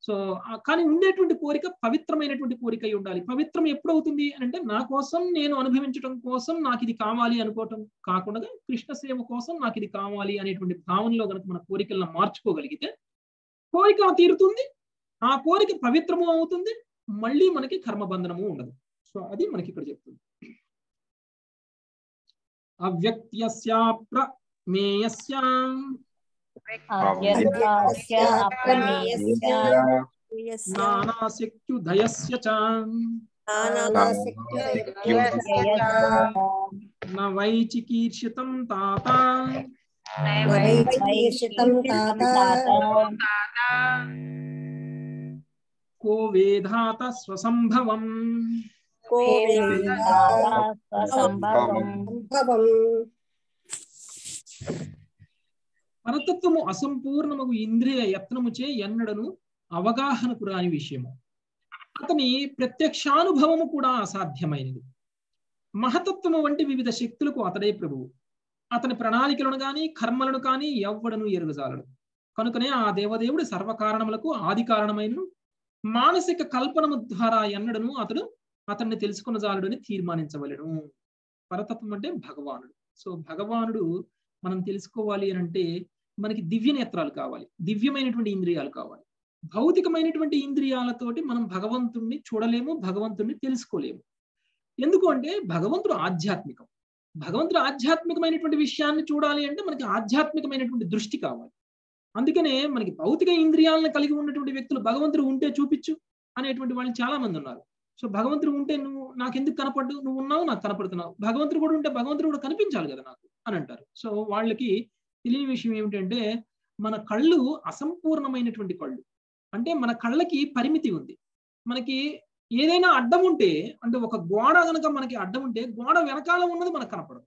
సో కానీ ఉండేటువంటి కోరిక పవిత్రమైనటువంటి కోరిక అయి ఉండాలి. పవిత్రం ఎప్పుడు అవుతుంది అని అంటే నా కోసం నేను అనుభవించడం కోసం నాకు ఇది కావాలి అనుకోవటం కాకుండా కృష్ణ సేవ కోసం నాకు ఇది కావాలి అనేటువంటి భావనలో కనుక మన కోరికలను మార్చుకోగలిగితే కోరిక తీరుతుంది, ఆ కోరిక పవిత్రము అవుతుంది, మళ్ళీ మనకి కర్మబంధనము ఉండదు. సో అది మనకి ఇక్కడ చెప్తుంది. అవ్యక్త్యస్య ప్రమేయస్య నానాశక్త్యుదయస్య చ న వైచికీర్షితం తాత కో వేధాత స్వసంభవం. పరతత్వము అసంపూర్ణము ఇంద్రియ యత్నముచే ఎన్నడను అవగాహనకు రాని విషయము. అతని ప్రత్యక్షానుభవము కూడా అసాధ్యమైనది. మహతత్వము వంటి వివిధ శక్తులకు అతడే ప్రభువు. అతని ప్రణాళికలను గాని కర్మలను కానీ ఎవ్వడను ఎరుగజాలడు. కనుకనే ఆ దేవదేవుడు సర్వకారణములకు ఆది కారణమైన మానసిక కల్పనము ద్వారా ఎన్నడను అతడు అతన్ని తెలుసుకున్న జాలడు అని తీర్మానించవలెను. పరతత్వం అంటే భగవానుడు. సో భగవానుడు మనం తెలుసుకోవాలి అని అంటే మనకి దివ్య నేత్రాలు కావాలి, దివ్యమైనటువంటి ఇంద్రియాలు కావాలి. భౌతికమైనటువంటి ఇంద్రియాలతోటి మనం భగవంతుణ్ణి చూడలేము, భగవంతుణ్ణి తెలుసుకోలేము. ఎందుకు అంటే భగవంతుడు ఆధ్యాత్మికం. భగవంతుడు ఆధ్యాత్మికమైనటువంటి విషయాన్ని చూడాలి అంటే మనకి ఆధ్యాత్మికమైనటువంటి దృష్టి కావాలి. అందుకనే మనకి భౌతిక ఇంద్రియాలను కలిగి ఉన్నటువంటి వ్యక్తులు భగవంతుడు ఉంటే చూపించు అనేటువంటి వాళ్ళు చాలా మంది ఉన్నారు. సో భగవంతుడు ఉంటే నువ్వు నాకెందుకు కనపడ్డు, నువ్వు ఉన్నావు నాకు కనపడుతున్నావు, భగవంతుడు కూడా ఉంటే భగవంతుడు కూడా కనిపించాలి కదా నాకు అని అంటారు. సో వాళ్ళకి తెలియని విషయం ఏమిటంటే మన కళ్ళు అసంపూర్ణమైనటువంటి కళ్ళు. అంటే మన కళ్ళకి పరిమితి ఉంది. మనకి ఏదైనా అడ్డం ఉంటే, అంటే ఒక గోడ కనుక మనకి అడ్డం ఉంటే గోడ వెనకాల ఉన్నది మనకు కనపడదు.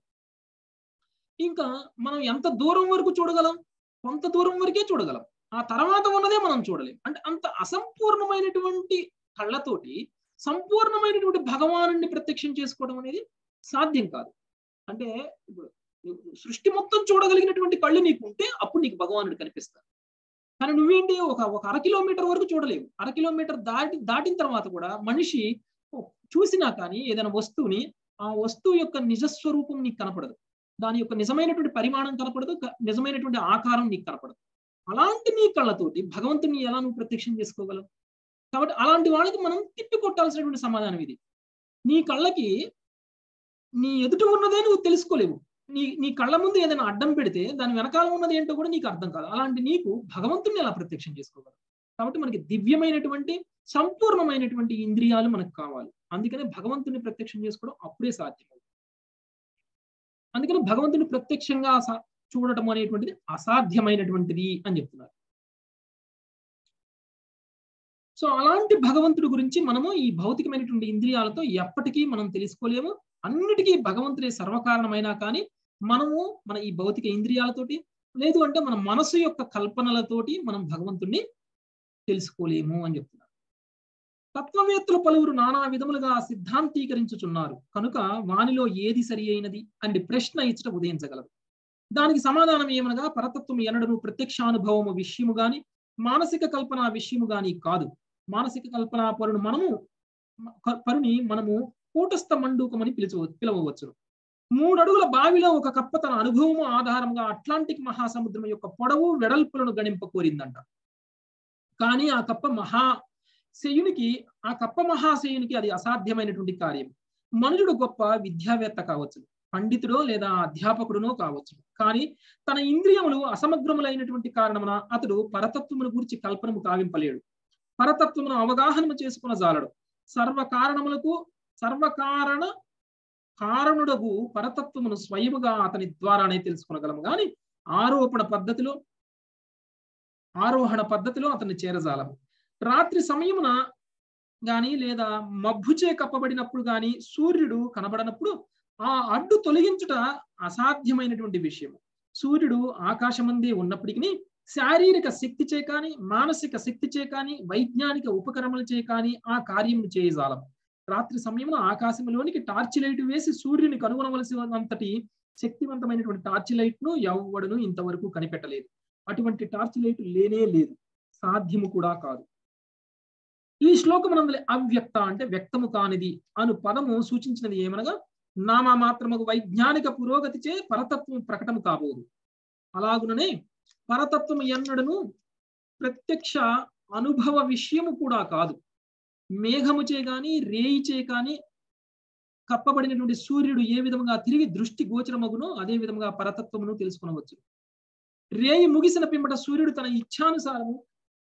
ఇంకా మనం ఎంత దూరం వరకు చూడగలం, కొంత దూరం వరకే చూడగలం, ఆ తర్వాత ఉన్నదే మనం చూడలేం. అంటే అంత అసంపూర్ణమైనటువంటి కళ్ళతోటి సంపూర్ణమైనటువంటి భగవానుడిని ప్రత్యక్షం చేసుకోవడం అనేది సాధ్యం కాదు. అంటే ఇప్పుడు సృష్టి మొత్తం చూడగలిగినటువంటి కళ్ళు నీకు ఉంటే అప్పుడు నీకు భగవానుడు కనిపిస్తారు. కానీ నువ్వేంటి ఒక ఒక అర కిలోమీటర్ వరకు చూడలేవు. అర కిలోమీటర్ దాటి దాటిన తర్వాత కూడా మనిషి చూసినా కానీ ఏదైనా వస్తువుని ఆ వస్తువు యొక్క నిజస్వరూపం నీకు కనపడదు, దాని యొక్క నిజమైనటువంటి పరిమాణం కనపడదు, నిజమైనటువంటి ఆకారం నీకు కనపడదు. అలాంటి నీ కళ్ళతోటి భగవంతుని ఎలా నువ్వు ప్రత్యక్షం చేసుకోగలవు? కాబట్టి అలాంటి వాళ్ళకి మనం తిప్పి కొట్టాల్సినటువంటి సమాధానం ఇది. నీ కళ్ళకి నీ ఎదుట ఉన్నదే నువ్వు తెలుసుకోలేవు. నీ నీ కళ్ళ ముందు ఏదైనా అడ్డం పెడితే దాని వెనకాల ఉన్నది ఏంటో కూడా నీకు అర్థం కాదు. అలాంటి నీకు భగవంతుని ఎలా ప్రత్యక్షం చేసుకోగలవు? కాబట్టి మనకి దివ్యమైనటువంటి సంపూర్ణమైనటువంటి ఇంద్రియాలు మనకు కావాలి. అందుకనే భగవంతుని ప్రత్యక్షం చేసుకోవడం అప్పుడే సాధ్యం. అందుకని భగవంతుని ప్రత్యక్షంగా చూడటం అనేటువంటిది అసాధ్యమైనటువంటిది అని చెప్తున్నారు. సో అలాంటి భగవంతుడి గురించి మనము ఈ భౌతికమైనటువంటి ఇంద్రియాలతో ఎప్పటికీ మనం తెలుసుకోలేము. అన్నిటికీ భగవంతుడే సర్వకారణమైనా కానీ మనము మన ఈ భౌతిక ఇంద్రియాలతోటి లేదు అంటే మన మనసు యొక్క కల్పనలతోటి మనం భగవంతుణ్ణి తెలుసుకోలేము అని చెప్తున్నారు. తత్వవేత్తలు పలువురు నానా విధములుగా సిద్ధాంతీకరించుచున్నారు కనుక వానిలో ఏది సరి అయినది అని ప్రశ్న ఇచ్చట ఉదయించగలదు. దానికి సమాధానం ఏమనగా పరతత్వం ఎనడను ప్రత్యక్షానుభవము విషయము గాని మానసిక కల్పన విషయము గాని కాదు. మానసిక కల్పన పరును మనము పరుని మనము కూటస్థ మండూకమని పిలుచు పిలవవచ్చు. మూడడుగుల బావిలో ఒక కప్ప తన అనుభవము ఆధారంగా అట్లాంటిక్ మహాసముద్రం యొక్క పొడవు వెడల్పులను గణింప కోరిందంట. కానీ ఆ కప్ప మహాశయునికి ఆ కప్ప మహాశయునికి అది అసాధ్యమైనటువంటి కార్యం. మనుషుడు గొప్ప విద్యావేత్త కావచ్చు, పండితుడో లేదా అధ్యాపకుడునో కావచ్చు, కానీ తన ఇంద్రియములు అసమగ్రములైనటువంటి కారణమున అతడు పరతత్వమును గురించి కల్పనము కావింపలేడు. పరతత్వమును అవగాహన చేసుకున్న జాలడు. సర్వకారణములకు సర్వకారణ కారణుడగు పరతత్వమును స్వయముగా అతని ద్వారానే తెలుసుకునగలము గాని ఆరోపణ పద్ధతిలో ఆరోహణ పద్ధతిలో అతన్ని చేరజాలము. రాత్రి సమయమున గాని లేదా మబ్బుచే కప్పబడినప్పుడు గాని సూర్యుడు కనబడనప్పుడు ఆ అడ్డు తొలగించుట అసాధ్యమైనటువంటి విషయం. సూర్యుడు ఆకాశమందే ఉన్నప్పటికీ శారీరక శక్తి చే కానీ మానసిక శక్తి చే కానీ వైజ్ఞానిక ఉపకరణముల చే కానీ ఆ కార్యమును చేయజాలం. రాత్రి సమయంలో ఆకాశంలోనికి టార్చ్ లైట్ వేసి సూర్యుని కనుగొనవలసినంతటి శక్తివంతమైనటువంటి టార్చ్ లైట్ ను ఎవ్వడును ఇంతవరకు కనిపెట్టలేదు. అటువంటి టార్చ్ లైట్ లేనే లేదు, సాధ్యము కూడా కాదు. ఈ శ్లోకమునందలి అవ్యక్త అంటే వ్యక్తము కానిది అను పదము సూచించినది ఏమనగా నామా మాత్రముకు వైజ్ఞానిక పురోగతిచే పరతత్వం ప్రకటము కాబోదు. అలాగుననే పరతత్వము ఎన్నడను ప్రత్యక్ష అనుభవ విషయము కూడా కాదు. మేఘముచే గాని రేయిచే కాని కప్పబడినటువంటి సూర్యుడు ఏ విధంగా తిరిగి దృష్టి గోచరమగునో అదే విధంగా పరతత్వమును తెలుసుకొనవచ్చు. రేయి ముగిసిన పిమ్మట సూర్యుడు తన ఇచ్ఛానుసారము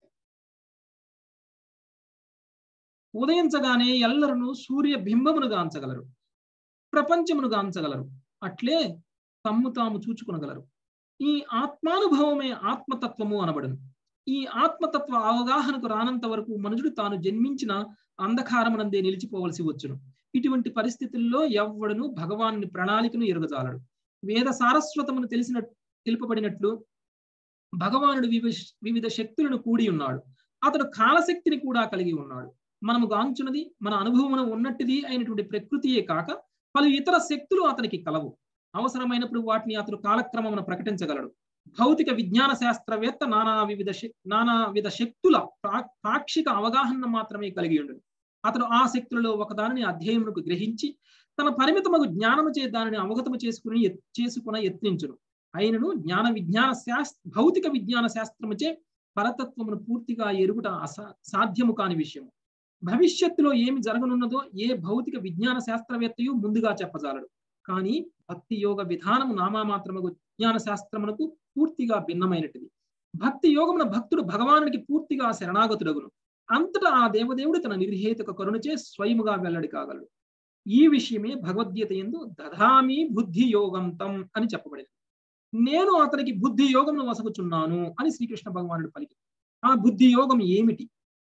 ఉదయించగానే ఎల్లరను సూర్య బింబమును గాంచగలరు, ప్రపంచమును గాంచగలరు, అట్లే తమ్ము తాము చూచుకొనగలరు. ఈ ఆత్మానుభవమే ఆత్మతత్వము అనబడును. ఈ ఆత్మతత్వ అవగాహనకు రానంత వరకు మనుషుడు తాను జన్మించిన అంధకారమునందే నిలిచిపోవలసి వచ్చును. ఇటువంటి పరిస్థితుల్లో ఎవ్వడును భగవానుని ప్రణాళికను ఎరుగజాలడు. వేద సారస్వతమును తెలిసిన తెలుపబడినట్లు భగవానుడు వివిధ శక్తులను కూడి ఉన్నాడు. అతడు కాలశక్తిని కూడా కలిగి ఉన్నాడు. మనము గాంచున్నది మన అనుభవమున ఉన్నట్టుది అయినటువంటి ప్రకృతియే కాక పలు ఇతర శక్తులు అతనికి కలవు. అవసరమైనప్పుడు వాటిని అతడు కాలక్రమమున ప్రకటించగలడు. భౌతిక విజ్ఞాన శాస్త్రవేత్త నానా వివిధ నానా విధ శక్తుల పాక్షిక అవగాహన మాత్రమే కలిగి ఉండును. అతడు ఆ శక్తులలో ఒకదానిని అధ్యయనముకు గ్రహించి తన పరిమితమగు జ్ఞానము చే దానిని అవగతము చేసుకుని చేసుకున యత్నించును. అయినను జ్ఞాన విజ్ఞాన శాస్త్ర భౌతిక విజ్ఞాన శాస్త్రముచే పరతత్వమును పూర్తిగా ఎరుగుట అసా సాధ్యము కాని విషయము. భవిష్యత్తులో ఏమి జరగనున్నదో ఏ భౌతిక విజ్ఞాన శాస్త్రవేత్తయు ముందుగా చెప్పజాలడు. కానీ భక్తి యోగ విధానము నామామాత్రముగు విజ్ఞాన శాస్త్రమునకు పూర్తిగా భిన్నమైనటిది. భక్తి యోగమున భక్తుడు భగవానుడికి పూర్తిగా శరణాగతుడగును. అంతటా ఆ దేవదేవుడు తన నిర్హేతుక కరుణచే స్వయముగా వెల్లడి కాగలడు. ఈ విషయమే భగవద్గీత యందు దధామి బుద్ధి యోగంతం అని చెప్పబడింది. నేను అతనికి బుద్ధి యోగమును వసగుచున్నాను అని శ్రీకృష్ణ భగవానుడు పలికి. ఆ బుద్ధి యోగం ఏమిటి?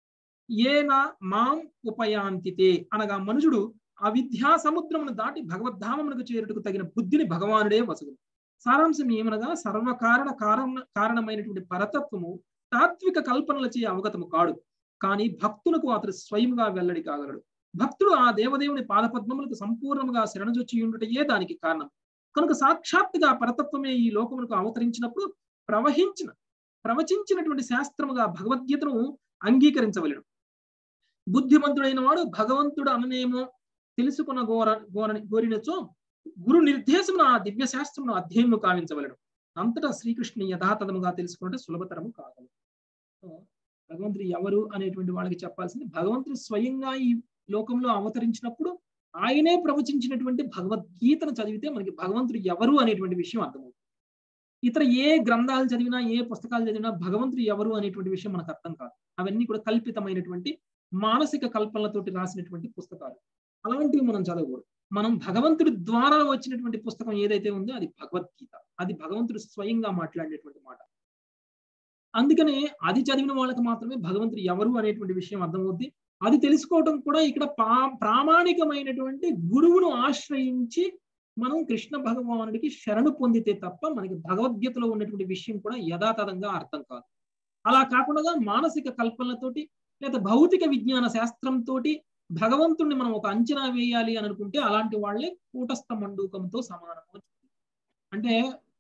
ఏనా మాం ఉపయాంతితే అనగా మనుషుడు ఆ విద్యా సముద్రమును దాటి భగవద్ధామమునకు చేరుటకు తగిన బుద్ధిని భగవానుడే వసగును. సారాంశం ఏమనగా సర్వకారణ కారణ కారణమైనటువంటి పరతత్వము తాత్విక కల్పనలచే అవగతము కాడు. కానీ భక్తులకు అతడు స్వయంగా వెల్లడి కాగలడు. భక్తుడు ఆ దేవదేవుని పాదపద్మములకు సంపూర్ణముగా శరణజొచ్చి ఉండుటయే దానికి కారణం. కనుక సాక్షాత్తుగా పరతత్వమే ఈ లోకమునకు అవతరించినప్పుడు ప్రవహించిన ప్రవచించినటువంటి శాస్త్రముగా భగవద్గీతను అంగీకరించవలెను. బుద్ధిమంతుడైన వాడు భగవంతుడు అననేమో తెలుసుకున్న గోర గోరని గోరినచో గురు నిర్దేశమున ఆ దివ్య శాస్త్రమును అధ్యయనము కావించవలెను. అంతటా శ్రీకృష్ణుని యథాతథముగా తెలుసుకుంటే సులభతరము కాగలదు. భగవంతుడు ఎవరు అనేటువంటి వాళ్ళకి చెప్పాల్సింది, భగవంతుడు స్వయంగా ఈ లోకంలో అవతరించినప్పుడు ఆయనే ప్రవచించినటువంటి భగవద్గీతను చదివితే మనకి భగవంతుడు ఎవరు అనేటువంటి విషయం అర్థమవుతుంది. ఇతర ఏ గ్రంథాలు చదివినా ఏ పుస్తకాలు చదివినా భగవంతుడు ఎవరు అనేటువంటి విషయం మనకు అర్థం కాదు. అవన్నీ కూడా కల్పితమైనటువంటి మానసిక కల్పనలతోటి రాసినటువంటి పుస్తకాలు. అలాంటివి మనం చదవకూడదు. మనం భగవంతుడి ద్వారా వచ్చినటువంటి పుస్తకం ఏదైతే ఉందో అది భగవద్గీత. అది భగవంతుడు స్వయంగా మాట్లాడేటువంటి మాట. అందుకనే అది చదివిన వాళ్ళకి మాత్రమే భగవంతుడు ఎవరు అనేటువంటి విషయం అర్థమవుద్ది. అది తెలుసుకోవటం కూడా ఇక్కడ ప్రా ప్రామాణికమైనటువంటి గురువును ఆశ్రయించి మనం కృష్ణ భగవానుడికి శరణు పొందితే తప్ప మనకి భగవద్గీతలో ఉన్నటువంటి విషయం కూడా యథాతథంగా అర్థం కాదు. అలా కాకుండా మానసిక కల్పనలతోటి లేదా భౌతిక విజ్ఞాన శాస్త్రంతో భగవంతుడిని మనం ఒక అంచనా వేయాలి అని అనుకుంటే అలాంటి వాళ్ళే కూటస్థ మండూకంతో సమానము. అంటే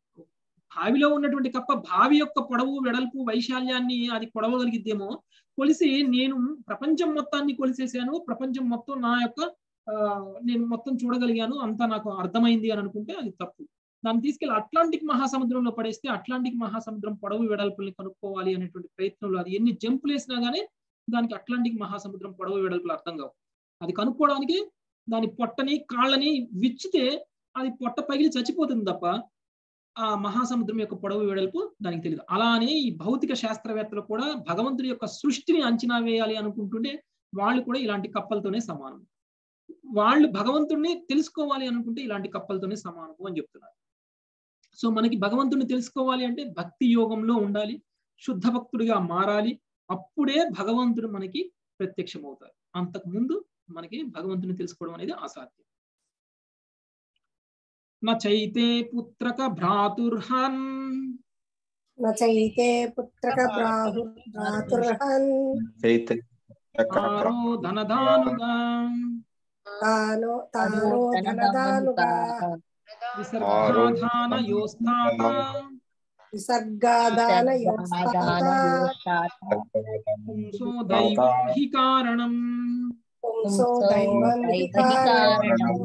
బావిలో ఉన్నటువంటి కప్ప బావి యొక్క పొడవు వెడల్పు వైశాల్యాన్ని అది కొడవగలిగిద్దేమో, కొలిసి నేను ప్రపంచం మొత్తాన్ని కొలిసేసాను, ప్రపంచం మొత్తం నా యొక్క ఆ నేను మొత్తం చూడగలిగాను, అంతా నాకు అర్థమైంది అని అనుకుంటే అది తప్పు. దాన్ని తీసుకెళ్లి అట్లాంటిక్ మహాసముద్రంలో పడేస్తే అట్లాంటిక్ మహాసముద్రం పొడవు వెడల్పుల్ని కనుక్కోవాలి అనేటువంటి ప్రయత్నంలో అది ఎన్ని జంపులు వేసినా గానీ దానికి అట్లాంటిక్ మహాసముద్రం పొడవు వెడల్పులు అర్థం కావు. అది కనుక్కోవడానికి దాని పొట్టని కాళ్ళని విచ్చితే అది పొట్ట పగిలి చచ్చిపోతుంది తప్ప ఆ మహాసముద్రం యొక్క పొడవు వెడల్పు దానికి తెలియదు. అలానే ఈ భౌతిక శాస్త్రవేత్తలు కూడా భగవంతుడి యొక్క సృష్టిని అంచనా వేయాలి అనుకుంటుంటే వాళ్ళు కూడా ఇలాంటి కప్పలతోనే సమానం. వాళ్ళు భగవంతుడిని తెలుసుకోవాలి అనుకుంటే ఇలాంటి కప్పలతోనే సమానము అని చెప్తున్నారు. సో మనకి భగవంతుడిని తెలుసుకోవాలి అంటే భక్తి యోగంలో ఉండాలి, శుద్ధ భక్తుడిగా మారాలి. అప్పుడే భగవంతుడు మనకి ప్రత్యక్షమవుతారు. అంతకు ముందు మనకి భగవంతుని తెలుసుకోవడం అనేది అసాధ్యం. నచైతే పుత్రక భ్రాతుర్హన్ నచైతే పుత్రక భ్రాతుర్హన్ తారో ధనదానుగా తానో తానో ధనదానుగా విసర్గాధానయోస్తాత విసర్గాదాన యోస్తాత పుంసో దైవం హి కారణం. పుంసో దైవం హి కారణం.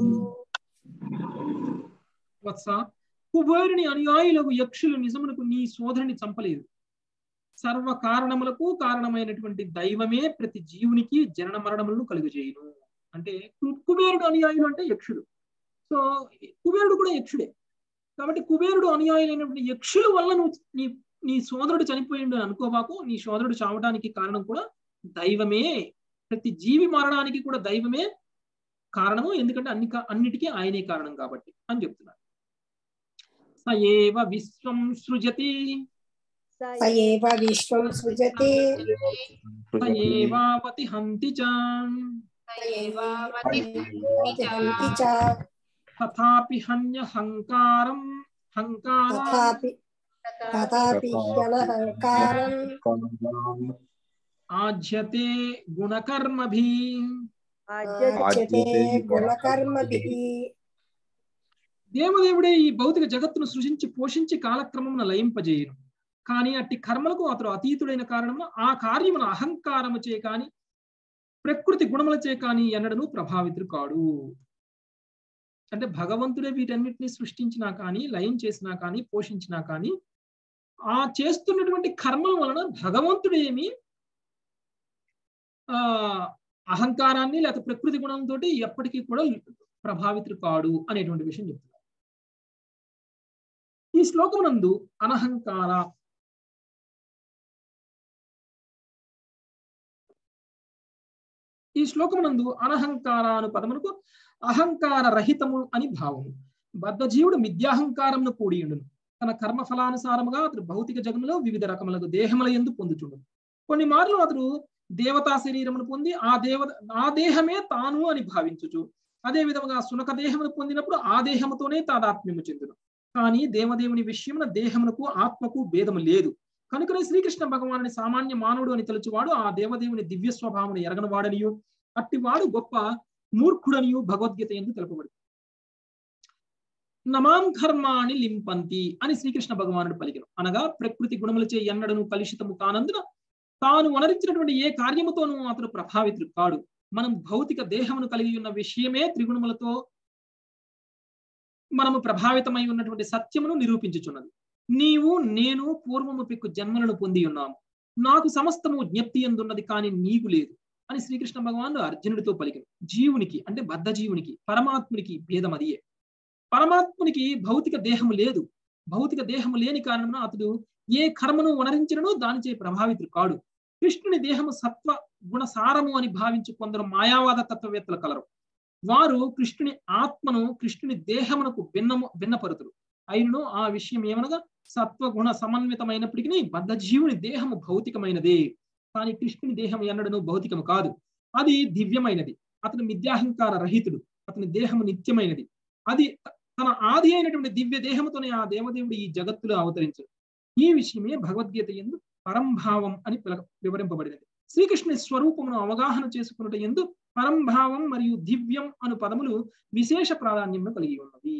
వత్స, కుబేరుని అనుయాయులకు యక్షులు నిజమునకు నీ సోదరుని చంపలేదు. సర్వ కారణములకు కారణమైనటువంటి దైవమే ప్రతి జీవునికి జనన మరణములను కలుగజేయును. అంటే కుబేరుడు అనుయాయులు అంటే యక్షులు. సో కుబేరుడు కూడా యక్షుడే. కాబట్టి కుబేరుడు అనుయాయులైనటువంటి యక్షుల వల్ల నువ్వు నీ నీ సోదరుడు చనిపోయిండు అని అనుకోబాకు. నీ సోదరుడు చావడానికి కారణం కూడా దైవమే. ప్రతి జీవి మరణానికి కూడా దైవమే కారణము. ఎందుకంటే అన్ని అన్నిటికీ ఆయనే కారణం కాబట్టి అని చెప్తున్నారు. స ఏవ విశ్వం సృజతి స ఏవ విశ్వం సృజతి స ఏవావతి హంతి చ హంతి చ తథాపి హన్యహంకారం హంకారం తథాపి తథాపి హ్యనహంకారం ఆజ్యతే గుణకర్మభిః ఆజ్యతే గుణకర్మభిః. దేవదేవుడే ఈ భౌతిక జగత్తును సృజించి పోషించి కాలక్రమమున లయింపజేయును. కానీ అట్టి కర్మలకు అతడు అతీతుడైన కారణమున ఆ కార్యమున అహంకారము చే కాని ప్రకృతి గుణములచే కాని ఎన్నడను ప్రభావితుడు కాడు. అంటే భగవంతుడే వీటన్నిటిని సృష్టించినా కానీ లయం చేసినా కానీ పోషించినా కానీ ఆ చేస్తున్నటువంటి కర్మల వలన భగవంతుడు ఏమి ఆ అహంకారాన్ని లేకపోతే ప్రకృతి గుణంతో ఎప్పటికీ కూడా ప్రభావితుడు కాడు అనేటువంటి విషయం చెప్తున్నారు. ఈ శ్లోకమునందు అనహంకార ఈ శ్లోకమునందు అనహంకార అను పదమునకు అహంకార రహితము అని భావము. బద్ధజీవుడు మిథ్యాహంకారమును కూడి ఉండును. తన కర్మ ఫలానుసారముగా అతడు భౌతిక జగములో వివిధ రకములకు దేహముల యందు పొందుచుండును. కొన్ని మార్లు అతడు దేవతా శరీరమును పొంది ఆ దేవ ఆ దేహమే తాను అని భావించుచు, అదే విధముగా సునక దేహమును పొందినప్పుడు ఆ దేహముతోనే తాదాత్మ్యము చెందును. కానీ దేవదేవుని విషయమున దేహమునకు ఆత్మకు భేదము లేదు. కనుకనే శ్రీకృష్ణ భగవానుని సామాన్య మానవుడు అని తలుచువాడు ఆ దేవదేవుని దివ్య స్వభావమును ఎరగనవాడనియు అట్టివాడు గొప్ప మూర్ఖుడనియు భగవద్గీత యందు తెలుపబడి నమాం కర్మాణి లింపంతి అని శ్రీకృష్ణ భగవానుడు పలికెను. అనగా ప్రకృతి గుణములచే ఎన్నడను కలుషితము కానందున తాను వనరించినటువంటి ఏ కార్యముతోనూ అతడు ప్రభావితుడు కాడు. మనం భౌతిక దేహమును కలిగి ఉన్న విషయమే త్రిగుణములతో మనము ప్రభావితమై ఉన్నటువంటి సత్యమును నిరూపించుచున్నది. నీవు నేను పూర్వము పెక్కు జన్మలను పొంది ఉన్నాము. నాకు సమస్తము జ్ఞప్తి ఎందున్నది కానీ నీకు లేదు అని శ్రీకృష్ణ భగవానుడు అర్జునుడితో పలికెను. జీవునికి అంటే బద్ధ జీవునికి పరమాత్మునికి భేదం అదియే. పరమాత్మునికి భౌతిక దేహము లేదు. భౌతిక దేహము లేని కారణమున అతడు ఏ కర్మను వనరించినను దానిచే ప్రభావితుడు కాడు. కృష్ణుని దేహము సత్వ గుణసారము అని భావించి కొందరు మాయావాద తత్వవేత్తలు కలరు. వారు కృష్ణుని ఆత్మను కృష్ణుని దేహమునకు భిన్నము భిన్నపరుతురు. అయినను ఆ విషయం ఏమనగా సత్వగుణ సమన్వితమైనప్పటికీ బద్ధ జీవుని దేహము భౌతికమైనదే. కానీ కృష్ణుని దేహం ఎన్నడను భౌతికము కాదు. అది దివ్యమైనది. అతను మిథ్యాహంకార రహితుడు. అతని దేహము నిత్యమైనది. అది తన ఆది అయినటువంటి దివ్య దేహముతోనే ఆ దేవదేవుడు ఈ జగత్తులో అవతరించడు. ఈ విషయమే భగవద్గీత యందు పరంభావం అని వివరింపబడినది. శ్రీకృష్ణుని స్వరూపమును అవగాహన చేసుకున్నట యందు పరంభావం మరియు దివ్యం అను పదములు విశేష ప్రాధాన్యం కలిగి ఉన్నవి.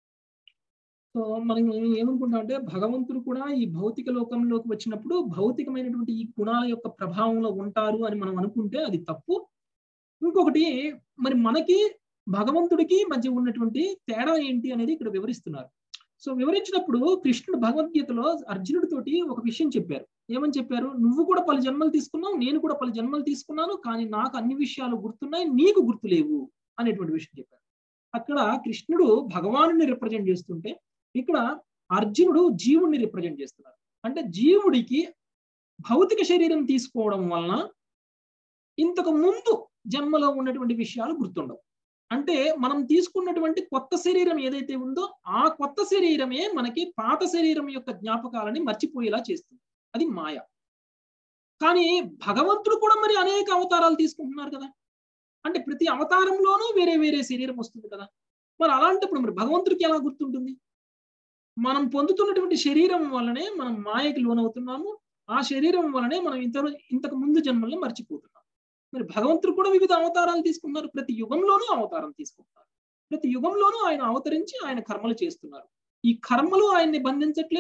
సో మనం ఏమనుకుంటాం అంటే భగవంతుడు కూడా ఈ భౌతిక లోకంలోకి వచ్చినప్పుడు భౌతికమైనటువంటి ఈ గుణాల యొక్క ప్రభావంలో ఉంటారు అని మనం అనుకుంటే అది తప్పు. ఇంకొకటి మరి మనకి భగవంతుడికి మధ్య ఉన్నటువంటి తేడా ఏంటి అనేది ఇక్కడ వివరిస్తున్నారు. సో వివరించినప్పుడు కృష్ణుడు భగవద్గీతలో అర్జునుడితోటి ఒక విషయం చెప్పారు. ఏమని చెప్పారు? నువ్వు కూడా పలు జన్మలు తీసుకున్నావు, నేను కూడా పలు జన్మలు తీసుకున్నాను, కానీ నాకు అన్ని విషయాలు గుర్తున్నాయి, నీకు గుర్తులేవు అనేటువంటి విషయం చెప్పారు. అక్కడ కృష్ణుడు భగవానుని రిప్రజెంట్ చేస్తుంటే ఇక్కడ అర్జునుడు జీవుడిని రిప్రజెంట్ చేస్తున్నారు. అంటే జీవుడికి భౌతిక శరీరం తీసుకోవడం వలన ఇంతకు ముందు జన్మలో ఉన్నటువంటి విషయాలు గుర్తుండవు. అంటే మనం తీసుకున్నటువంటి కొత్త శరీరం ఏదైతే ఉందో ఆ కొత్త శరీరమే మనకి పాత శరీరం యొక్క జ్ఞాపకాలని మర్చిపోయేలా చేస్తుంది. అది మాయ. కానీ భగవంతుడు కూడా మరి అనేక అవతారాలు తీసుకుంటున్నారు కదా. అంటే ప్రతి అవతారంలోనూ వేరే వేరే శరీరం వస్తుంది కదా. మరి అలాంటప్పుడు మరి భగవంతుడికి ఎలా గుర్తుంటుంది? మనం పొందుతున్నటువంటి శరీరం వల్లనే మనం మాయకి లోనవుతున్నాము. ఆ శరీరం వల్లనే మనం ఇంత ఇంతకు ముందు జన్మల్లో మర్చిపోతున్నాం. మరి భగవంతుడు కూడా వివిధ అవతారాలు తీసుకున్నారు. ప్రతి యుగంలోనూ అవతారం తీసుకుంటున్నారు. ప్రతి యుగంలోనూ ఆయన అవతరించి ఆయన కర్మలు చేస్తున్నారు. ఈ కర్మలు ఆయన్ని బంధించట్లేదు,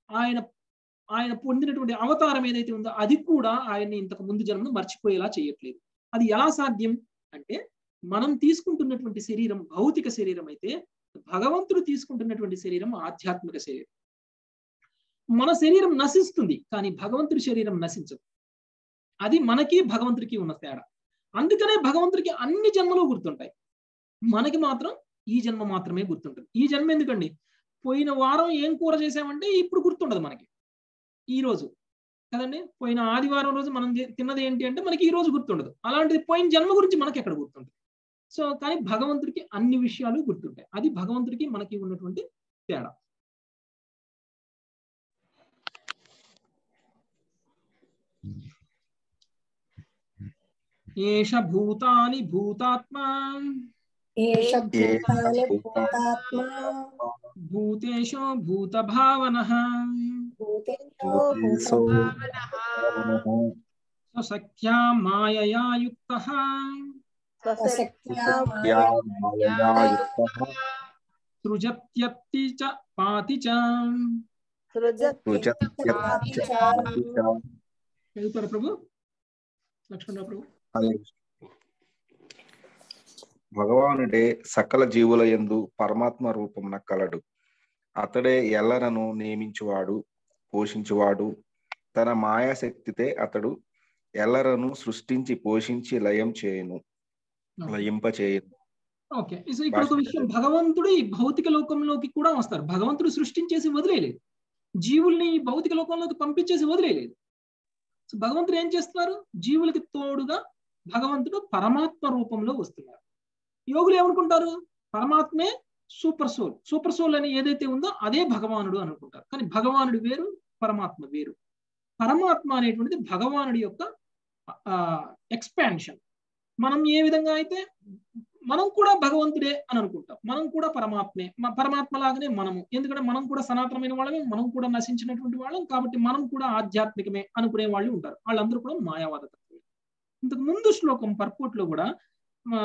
ఆయన ఆయన పొందినటువంటి అవతారం ఏదైతే ఉందో అది కూడా ఆయన్ని ఇంతకు ముందు జన్మను మర్చిపోయేలా చేయట్లేదు. అది ఎలా సాధ్యం అంటే, మనం తీసుకుంటున్నటువంటి శరీరం భౌతిక శరీరం అయితే, భగవంతుడు తీసుకుంటున్నటువంటి శరీరం ఆధ్యాత్మిక శరీరం. మన శరీరం నశిస్తుంది, కానీ భగవంతుడి శరీరం నశించదు. అది మనకి భగవంతుడికి ఉన్న తేడా. అందుకనే భగవంతుడికి అన్ని జన్మలు గుర్తుంటాయి, మనకి మాత్రం ఈ జన్మ మాత్రమే గుర్తుంటుంది. ఈ జన్మ ఎందుకండి, పోయిన వారం ఏం కూర చేసామంటే ఇప్పుడు గుర్తుండదు మనకి, ఈ రోజు కదండి. పోయిన ఆదివారం రోజు మనం తిన్నది ఏంటి అంటే మనకి ఈ రోజు గుర్తుండదు. అలాంటిది పోయిన జన్మ గురించి మనకి ఎక్కడ గుర్తుంటుంది. సో కానీ భగవంతుడికి అన్ని విషయాలు గుర్తుంటాయి. అది భగవంతుడికి మనకి ఉన్నటువంటి తేడా. ఏష భూతాని భూతాత్మా ఏష భూతాని భూతాత్మా భూతేషో భూత భావనః భూతేషు భూతభావనః స్వశక్త్యా మాయయా యుక్తః స్వశక్త్యా మాయయా యుక్తః సృజత్యత్తి చ పాతి చ. సృజత్యత్తి చ పాతి చ. చదువుతారా ప్రభు? లక్ష్మణరావు ప్రభు. భగవానుడే సకల జీవుల యందు పరమాత్మ రూపమున కలడు. అతడే ఎల్లరను నియమించువాడు, పోషించువాడు. తన మాయాశక్తితే అతడు ఎల్లరను సృష్టించి పోషించి లయం చేయను లయింప చేయను. ఓకే, సో ఇక్కడ ఒక విషయం, భగవంతుడు ఈ భౌతిక లోకంలోకి కూడా వస్తారు. భగవంతుడు సృష్టించేసి వదిలేయలేదు, జీవుల్ని ఈ భౌతిక లోకంలోకి పంపించేసి వదిలేయలేదు. సో భగవంతుడు ఏం చేస్తున్నారు, జీవులకి తోడుగా భగవంతుడు పరమాత్మ రూపంలో వస్తున్నారు. యోగులు ఏమనుకుంటారు, పరమాత్మే సూపర్ సోల్, సూపర్ సోల్ అని ఏదైతే ఉందో అదే భగవానుడు అనుకుంటారు. కానీ భగవానుడు వేరు, పరమాత్మ వేరు. పరమాత్మ అనేటువంటిది భగవానుడి యొక్క ఎక్స్పాన్షన్. మనం ఏ విధంగా అయితే మనం కూడా భగవంతుడే అని అనుకుంటాం, మనం కూడా పరమాత్మే, పరమాత్మ లాగానే మనము. ఎందుకంటే మనం కూడా సనాతనమైన వాళ్ళమే, మనం కూడా నశించినటువంటి వాళ్ళం, కాబట్టి మనం కూడా ఆధ్యాత్మికమే అనుకునే వాళ్ళు ఉంటారు. వాళ్ళందరూ కూడా మాయావాద తత్వమే. ఇంతకు ముందు శ్లోకం పర్పోట్లో కూడా ఆ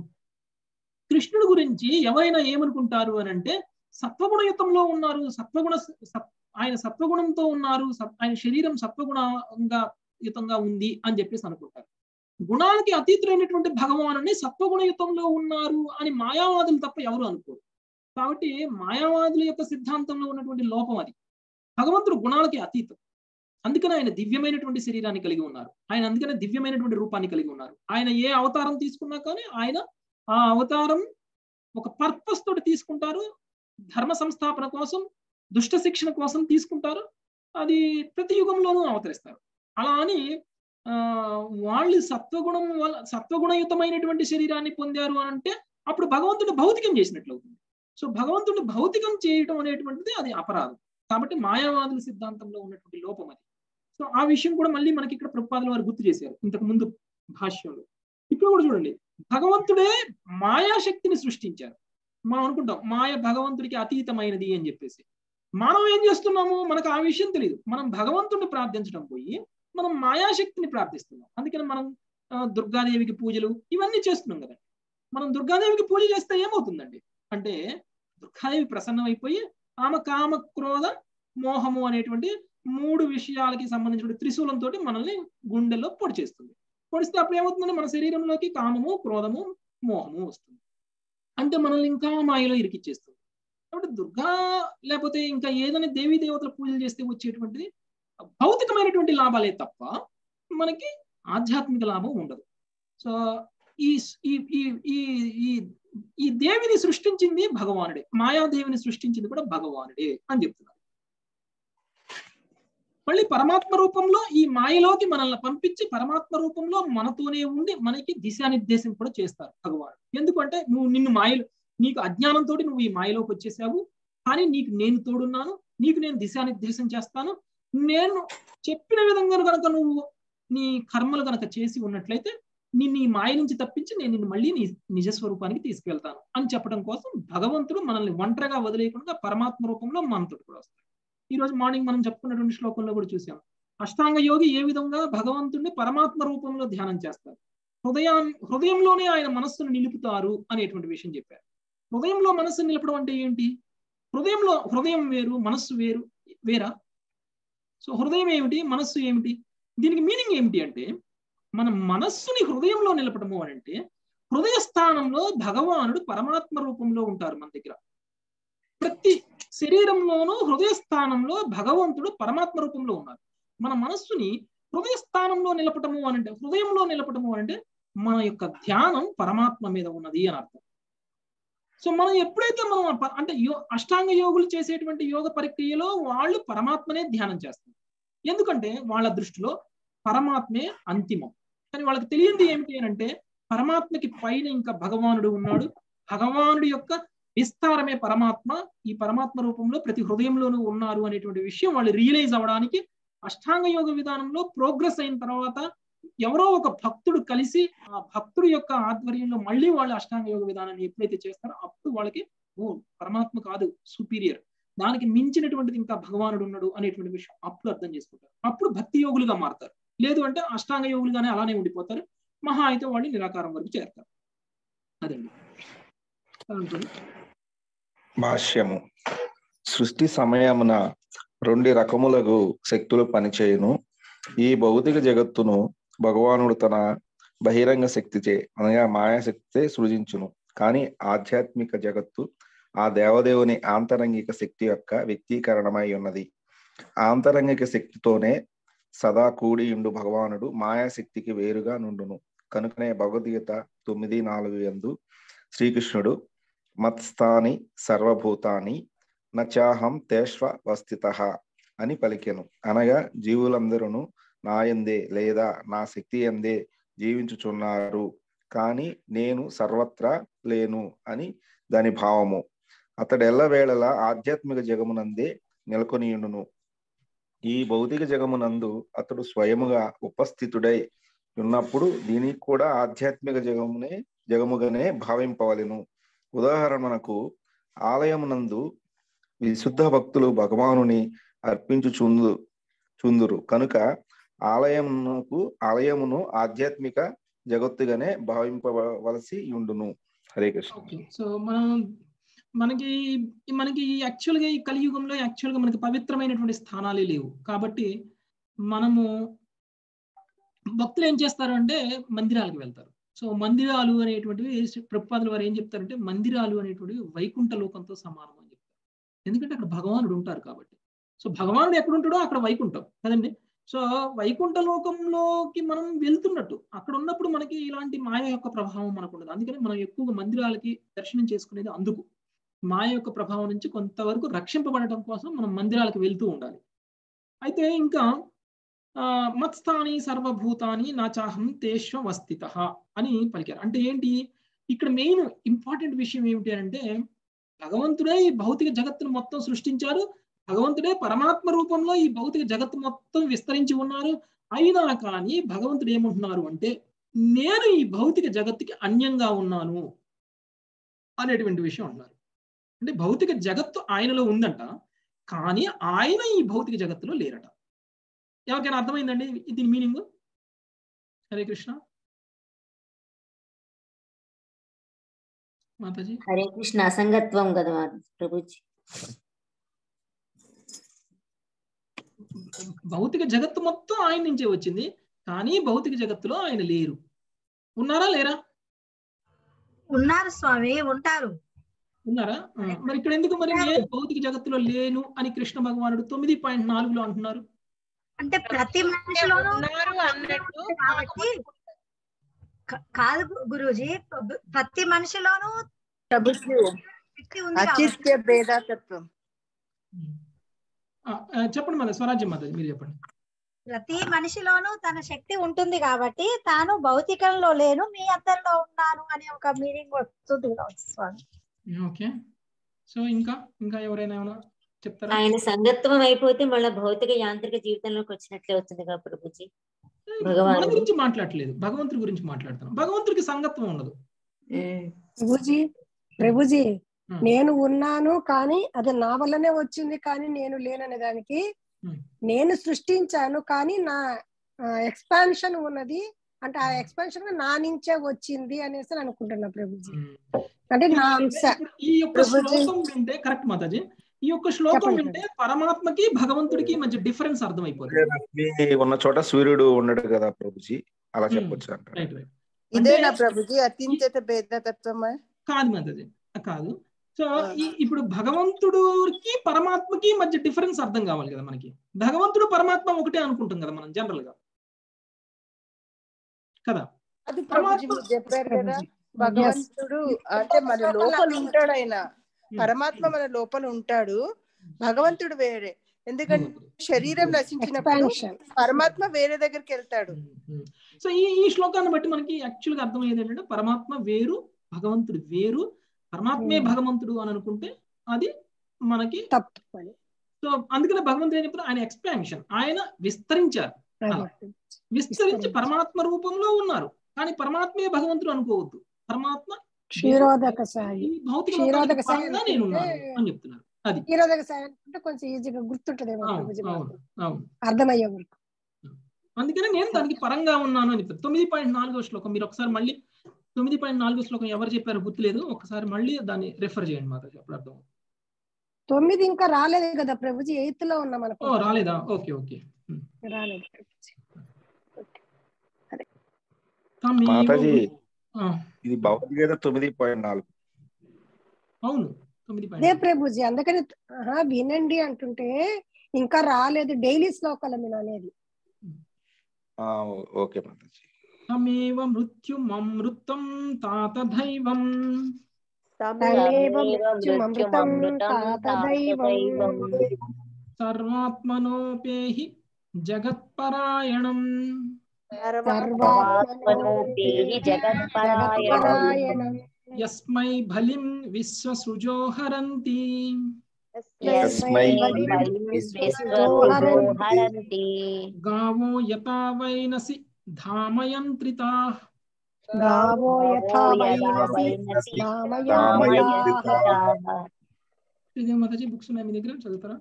కృష్ణుడి గురించి ఎవరైనా ఏమనుకుంటారు అని అంటే, సత్వగుణయుతంలో ఉన్నారు, సత్వగుణ ఆయన సత్వగుణంతో ఉన్నారు, ఆయన శరీరం సత్వగుణంగా యుతంగా ఉంది అని చెప్పేసి అనుకుంటారు. గుణానికి అతీతులైనటువంటి భగవానుని సత్వగుణయుతంలో ఉన్నారు అని మాయావాదులు తప్ప ఎవరు అనుకోరు. కాబట్టి మాయావాదుల యొక్క సిద్ధాంతంలో ఉన్నటువంటి లోపం అది. భగవంతుడు గుణాలకి అతీతం, అందుకని ఆయన దివ్యమైనటువంటి శరీరాన్ని కలిగి ఉన్నారు, ఆయన అందుకనే దివ్యమైనటువంటి రూపాన్ని కలిగి ఉన్నారు. ఆయన ఏ అవతారం తీసుకున్నా కానీ ఆయన ఆ అవతారం ఒక పర్పస్ తోటి తీసుకుంటారు, ధర్మ సంస్థాపన కోసం, దుష్ట శిక్షణ కోసం తీసుకుంటారు. అది ప్రతి యుగంలోనూ అవతరిస్తారు. అలా అని ఆ వాళ్ళు సత్వగుణం వల్ల సత్వగుణయుతమైనటువంటి శరీరాన్ని పొందారు అని అంటే అప్పుడు భగవంతుడు భౌతికం చేసినట్లు అవుతుంది. సో భగవంతుడు భౌతికం చేయటం అనేటువంటిది అది అపరాధం. కాబట్టి మాయావాదుల సిద్ధాంతంలో ఉన్నటువంటి లోపం అది. సో ఆ విషయం కూడా మళ్ళీ మనకి ఇక్కడ ప్రభుపాదుల వారు గుర్తు చేశారు ఇంతకు ముందు భాష్యంలో. ఇక్కడ కూడా చూడండి, భగవంతుడే మాయాశక్తిని సృష్టించారు. మనం అనుకుంటాం మాయ భగవంతుడికి అతీతమైనది అని చెప్పేసి. మనం ఏం చేస్తున్నాము, మనకు ఆ విషయం తెలియదు. మనం భగవంతుడిని ప్రార్థించడం పోయి మనం మాయాశక్తిని ప్రార్థిస్తున్నాం. అందుకని మనం దుర్గాదేవికి పూజలు ఇవన్నీ చేస్తున్నాం కదండి. మనం దుర్గాదేవికి పూజ చేస్తే ఏమవుతుందండి అంటే, దుర్గాదేవి ప్రసన్నమైపోయి ఆమె కామ క్రోధ మోహము అనేటువంటి మూడు విషయాలకి సంబంధించిన త్రిశూలంతో మనల్ని గుండెల్లో పొడి చేస్తుంది. పొడిస్తే అప్పుడు ఏమవుతుందంటే మన శరీరంలోకి కామము, క్రోధము, మోహము వస్తుంది. అంటే మనల్ని ఇంకా మాయలో ఇరికిచ్చేస్తుంది. కాబట్టి దుర్గా లేకపోతే ఇంకా ఏదైనా దేవీ దేవతల పూజలు చేస్తే వచ్చేటువంటిది భౌతికమైనటువంటి లాభాలే తప్ప మనకి ఆధ్యాత్మిక లాభం ఉండదు. సో ఈ ఈ ఈ దేవిని సృష్టించింది భగవానుడే, మాయాదేవిని సృష్టించింది కూడా భగవానుడే అని చెప్తున్నారు. మళ్ళీ పరమాత్మ రూపంలో ఈ మాయలోకి మనల్ని పంపించి పరమాత్మ రూపంలో మనతోనే ఉండి మనకి దిశానిర్దేశం కూడా చేస్తారు భగవానుడు. ఎందుకంటే నువ్వు నిన్ను మాయలో, నీకు అజ్ఞానంతో నువ్వు ఈ మాయలోకి వచ్చేసావు, కానీ నీకు నేను తోడున్నాను, నీకు నేను దిశానిర్దేశం చేస్తాను, నేను చెప్పిన విధంగా కనుక నువ్వు నీ కర్మలు కనుక చేసి ఉన్నట్లయితే నిన్ను ఈ మాయ నుంచి తప్పించి నేను నిన్ను మళ్ళీ నీ నిజస్వరూపానికి తీసుకెళ్తాను అని చెప్పడం కోసం భగవంతుడు మనల్ని ఒంటరిగా వదిలేయకుండా పరమాత్మ రూపంలో మనతో కూడా వస్తాడు. ఈ రోజు మార్నింగ్ మనం చెప్పుకున్నటువంటి శ్లోకంలో కూడా చూసాం, అష్టాంగ యోగి ఏ విధంగా భగవంతుడిని పరమాత్మ రూపంలో ధ్యానం చేస్తారు, హృదయాన్ని హృదయంలోనే ఆయన మనస్సును నిలుపుతారు అనేటువంటి విషయం చెప్పారు. హృదయంలో మనస్సును నిలపడం అంటే ఏంటి? హృదయంలో హృదయం వేరు, మనస్సు వేరు వేరా? సో హృదయం ఏమిటి, మనస్సు ఏమిటి, దీనికి మీనింగ్ ఏమిటి అంటే మన మనస్సుని హృదయంలో నిలపడము అని అంటే హృదయ స్థానంలో భగవానుడు పరమాత్మ రూపంలో ఉంటారు మన దగ్గర. ప్రతి శరీరంలోనూ హృదయ స్థానంలో భగవంతుడు పరమాత్మ రూపంలో ఉన్నారు. మన మనస్సుని హృదయ స్థానంలో నిలపటము అని అంటే హృదయంలో నిలపటము అని అంటే మన యొక్క ధ్యానం పరమాత్మ మీద ఉన్నది అని అర్థం. సో మనం ఎప్పుడైతే మనం అంటే యో అష్టాంగ యోగులు చేసేటువంటి యోగ ప్రక్రియలో వాళ్ళు పరమాత్మనే ధ్యానం చేస్తారు. ఎందుకంటే వాళ్ళ దృష్టిలో పరమాత్మే అంతిమం. కానీ వాళ్ళకి తెలియంది ఏమిటి అని అంటే పరమాత్మకి పైన ఇంకా భగవానుడు ఉన్నాడు, భగవానుడి యొక్క విస్తారమే పరమాత్మ, ఈ పరమాత్మ రూపంలో ప్రతి హృదయంలోనూ ఉన్నారు అనేటువంటి విషయం వాళ్ళు రియలైజ్ అవ్వడానికి అష్టాంగ యోగ విధానంలో ప్రోగ్రెస్ అయిన తర్వాత ఎవరో ఒక భక్తుడు కలిసి ఆ భక్తుడి యొక్క ఆధ్వర్యంలో మళ్ళీ వాళ్ళు అష్టాంగ యోగ విధానాన్ని ఎప్పుడైతే చేస్తారో అప్పుడు వాళ్ళకి ఓ పరమాత్మ కాదు సుపీరియర్, దానికి మించినటువంటిది ఇంకా భగవానుడు ఉన్నాడు అనేటువంటి విషయం అప్పుడు అర్థం చేసుకుంటారు. అప్పుడు భక్తి యోగులుగా మారుతారు. లేదు అంటే అష్టాంగ యోగులుగానే అలానే ఉండిపోతారు. మహా అయితే వాళ్ళు నిరాకారం వరకు చేరుతారు. అదండి. భాష్యము. సృష్టి సమయమున రెండు రకములకు శక్తులు పనిచేయును. ఈ భౌతిక జగత్తును భగవానుడు తన బహిరంగ శక్తిచే అనగా మాయాశక్తిచే సృజించును. కానీ ఆధ్యాత్మిక జగత్తు ఆ దేవదేవుని ఆంతరంగిక శక్తి యొక్క వ్యక్తీకరణమై ఉన్నది. ఆంతరంగిక శక్తితోనే సదా కూడి ఉండు భగవానుడు మాయాశక్తికి వేరుగా నుండును. కనుకనే భగవద్గీత తొమ్మిది నాలుగు యందు శ్రీకృష్ణుడు మత్స్థాని సర్వభూతాని నచాహం తేష్వ వస్థితః అని పలికెను. అనగా జీవులందరూ నాయందే లేదా నా శక్తి యందే జీవించుచున్నారు, కానీ నేను సర్వత్రా లేను అని దాని భావము. అతడు ఎల్లవేళలా ఆధ్యాత్మిక జగమునందే నెలకొనియుండును. ఈ భౌతిక జగమునందు అతడు స్వయముగా ఉపస్థితుడై ఉన్నప్పుడు దీనికి కూడా ఆధ్యాత్మిక జగమునే జగముగానే భావింపవలెను. ఉదాహరణకు ఆలయమునందు విశుద్ధ భక్తులు భగవానుని అర్పించు చుందు చుందురు కనుక ఆలయమునకు ఆలయమును ఆధ్యాత్మిక జగత్తుగానే భావింపవలసి ఉండును. హరే కృష్ణ. సో మనం మనకి మనకి యాక్చువల్గా ఈ కలియుగంలో యాక్చువల్గా మనకి పవిత్రమైనటువంటి స్థానాలే లేవు. కాబట్టి మనము భక్తులు ఏం చేస్తారు అంటే మందిరాలకు వెళ్తారు. సో మందిరాలు అనేటువంటివి ప్రభుపాదుల వారు ఏం చెప్తారంటే మందిరాలు అనేటువంటివి వైకుంఠ లోకంతో సమానం అని చెప్తారు. ఎందుకంటే అక్కడ భగవానుడు ఉంటారు కాబట్టి. సో భగవానుడు ఎక్కడ ఉంటాడో అక్కడ వైకుంఠం కదండి. సో వైకుంఠ లోకంలోకి మనం వెళ్తున్నట్టు అక్కడ ఉన్నప్పుడు మనకి ఇలాంటి మాయ యొక్క ప్రభావం మనకు ఉండదు. అందుకని మనం ఎక్కువగా మందిరాలకి దర్శనం చేసుకునేది అందుకు. మాయ యొక్క ప్రభావం నుంచి కొంతవరకు రక్షింపబడటం కోసం మనం మందిరాలకు వెళ్తూ ఉండాలి. అయితే ఇంకా ఆ మత్స్థాని సర్వభూతాని నాచాహం తేష్వ వస్థితః అని పలికారు. అంటే ఏంటి ఇక్కడ మెయిన్ ఇంపార్టెంట్ విషయం ఏమిటి అంటే భగవంతుడే ఈ భౌతిక జగత్తును మొత్తం సృష్టించారు. భగవంతుడే పరమాత్మ రూపంలో ఈ భౌతిక జగత్తు మొత్తం విస్తరించి ఉన్నారు. అయినా కానీ భగవంతుడు ఏమంటున్నారు అంటే నేను ఈ భౌతిక జగత్తుకి అన్యంగా ఉన్నాను అనేటువంటి విషయం అంటున్నారు. అంటే భౌతిక జగత్తు ఆయనలో ఉందంట, కానీ ఆయన ఈ భౌతిక జగత్తులో లేరట. ఎవరికైనా అర్థమైందండి దీని మీనింగ్? హరే కృష్ణ. మాతాజీ. హరే కృష్ణ. అసంగత్వం కదా ప్రభుజీ. భౌతిక జగత్తు మొత్తం ఆయన నుంచే వచ్చింది, కానీ భౌతిక జగత్తులో ఆయన లేరు. ఉన్నారా లేరా? ఉన్నారు స్వామి, ఉంటారు. ఉన్నారా? మరి ఇక్కడ ఎందుకు మరి నేను భౌతిక జగత్తులో లేను అని కృష్ణ భగవానుడు తొమ్మిది పాయింట్ నాలుగులో అంటున్నారు? అంటే ప్రతి మనిషిలోనూ అన్నట్టు కాబట్టి కాదు గురూజీ, ప్రతి మనిషిలోనూ శక్తి ఉంది. అచిత్య భేదతత్వం. చెప్పండి మళ్ళీ స్వరాజ్యం మాతాజీ మీరు చెప్పండి. ప్రతి మనిషిలోనూ తన శక్తి ఉంటుంది కాబట్టి తాను భౌతికంలో లేను, మీ అందరిలో ఉన్నాను అనే ఒక మీనింగ్ వస్తుంది స్వామి. ఓకే. సో ఇంకా ఇంకా ఎవరైనా ఏమైనా చెప్తారా? ఆయన సంగత్వం అయిపోతే మళ్ళీ భౌతిక యాంత్రిక జీవితంలోకి వచ్చినట్లే అవుతుంది కదా ప్రభుజీ. మన గురించి మాట్లాడలేదు, భగవంతుడి గురించి మాట్లాడుతున్నాం. భగవంతుడికి సంగత్వం ఉండదు. ప్రభుజీ ప్రభుజీ నేను ఉన్నాను కానీ అది నా వల్లనే వచ్చింది, కానీ నేను లేననే దానికి నేను సృష్టించాను కానీ నా ఎక్స్పాన్షన్ ఉన్నది అంటే ఆ ఎక్స్పాన్షన్ నా నుంచే వచ్చింది అనేసి అనుకుంటున్నా ప్రభుజీ. అంటే నా అంశ ఈ యొక్క శ్లోకం వింటే కరెక్ట్ మాతాజీ. ఈ యొక్క శ్లోకం చెప్పండి వింటే పరమాత్మకి భగవంతుడికి మధ్య డిఫరెన్స్ అర్థమైపోతుంది. రశ్మి ఉన్న చోట సూర్యుడు ఉండడు కదా ప్రభుజీ, అలా Hmm. చెప్పొచ్చు అంటారు. రైట్ రైట్ ఇదేనా ప్రభుజీ అత్యంత భేదతత్వమా? కాదు మాతాజీ, కాదు. సో ఈ- ఇప్పుడు భగవంతుడికి పరమాత్మకి మధ్య డిఫరెన్స్ అర్థం కావాలి కదా మనకి. భగవంతుడు పరమాత్మ ఒకటే అనుకుంటాం కదా మనం జనరల్ గా కదా. అది ప్రభుజీ మీరు చెప్పారు కదా, భగవంతుడు అంటే మన లోపల ఉంటాడు, ఆయన పరమాత్మ మన లోపల ఉంటాడు, భగవంతుడు వేరే. ఎందుకంటే శరీరం నశించినప్పుడు ఎక్స్పాన్షన్. పరమాత్మ వేరే దగ్గరికి వెళ్తాడు. సో ఈ ఈ శ్లోకాన్ని బట్టి మనకి యాక్చువల్ గా అర్థమయ్యేది ఏంటంటే పరమాత్మ వేరు, భగవంతుడు వేరు. పరమాత్మే భగవంతుడు అని అనుకుంటే అది మనకి తప్పు పని. సో అందుకనే భగవంతుడు ఏం చెప్తారు, ఆయన ఎక్స్పాన్షన్, ఆయన విస్తరించారు. అలా. విస్తరించి పరమాత్మ రూపంలో ఉన్నారు, కానీ పరమాత్మే భగవంతుడు అనుకోవద్దు. పరమాత్మ క్షీరోదక సాయి. ఈ భౌతిక క్షీరోదక లోకానికి సాయి పరంగా నేను ఉన్నాను అని చెప్తున్నారు. అది క్షీరోదక సాయి అనుకుంటే కొంచెం ఈజీగా గుర్తుంటదేమో అవును ప్రభుజీ అవును మాకు. అవును. అర్థమయ్యే వరకు. అందుకనే నేను దానికి పరంగా ఉన్నాను అని చెప్తాను. తొమ్మిది పాయింట్ నాలుగో శ్లోకం మీరు ఒకసారి మళ్ళీ తొమ్మిది పాయింట్ నాలుగో శ్లోకం ఎవరు చెప్పారో గుర్తులేదు, ఒకసారి మళ్ళీ దాన్ని రెఫర్ చేయండి మాతాజీ, అప్పుడు అర్థం. తొమ్మిది ఇంకా రాలేదు కదా ప్రభుజీ, ఎయిత్ లో ఉన్నాం ఓ అనుకో. రాలేదా? Okay okay. రాలేదు ప్రభుజీ. మాతాజీ ఆ, ఇది భగవద్గీత తొమ్మిది పాయింట్ నాలుగు. అవును తొమ్మిది అదే పాయింట్ ప్రభుజీ, అందుకని ఆహా, వినండి అంటుంటే ఇంకా రాలేదు. డైలీ శ్లోకాలు నేను అనేది. ఆ, ఓకే మాతాజీ. తమేవ మృత్యుమమృతం తాత దైవం తమేవ మృత్యుమమృతం తాత దైవం సర్వాత్మనోపేహి జగత్పరాయణం సర్వాత్మనోపేహి జగత్పరాయణం జగత్పరాయణం యస్మై బలిం విశ్వసృజో హరంతి యస్మై బలిం విశ్వసృజో హరంతి గావో యథా వైనసి ధామయంత్రితాః గావో యథా వైనసి ధామయంత్రితాః. ఇదే మాతాజీ బుక్స్ ఉన్నాయి మీ దగ్గర, చదువుతారా?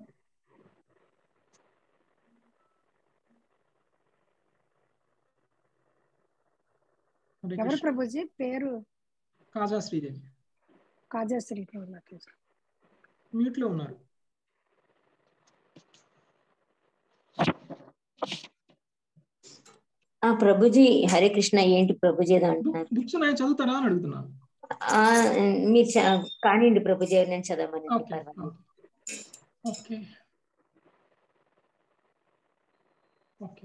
హరే ఎవరు కృష్ణ. ప్రభుజీ పేరు? కాజా శ్రీదేవి కాజాశ్రీ ప్రభు. మ్యూట్ లో ఉన్నారు. ఆ ప్రభుజీ హరే కృష్ణ. ఏంటి ప్రభుజీ ఏదో అంటున్నారు? బుక్స్ ఉన్నాయి చదువుతారా అని అడుగుతున్నాను. ఆ మీరు చ- కానివ్వండి ప్రభుజీ, నేను చదవమని. Okay okay okay.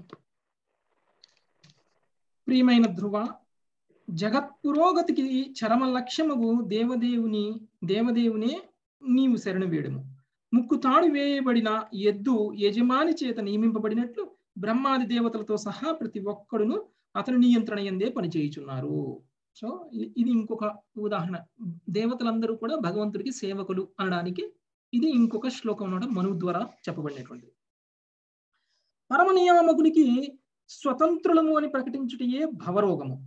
ప్రియమైన ధ్రువ, జగత్ పురోగతికి చరమ లక్ష్యముగు దేవదేవుని దేవదేవునే నీవు శరణు వేడుము. ముక్కు తాడు వేయబడిన ఎద్దు యజమాని చేత నియమింపబడినట్లు బ్రహ్మాది దేవతలతో సహా ప్రతి ఒక్కడును అతని నియంత్రణ యందే పనిచేయుచున్నారు. సో ఇది ఇంకొక ఉదాహరణ. దేవతలందరూ కూడా భగవంతుడికి సేవకులు అనడానికి ఇది ఇంకొక శ్లోకం అనడం మనువు ద్వారా చెప్పబడినటువంటిది. పరమ నియామకునికి స్వతంత్రులము అని ప్రకటించుటయే భవరోగము.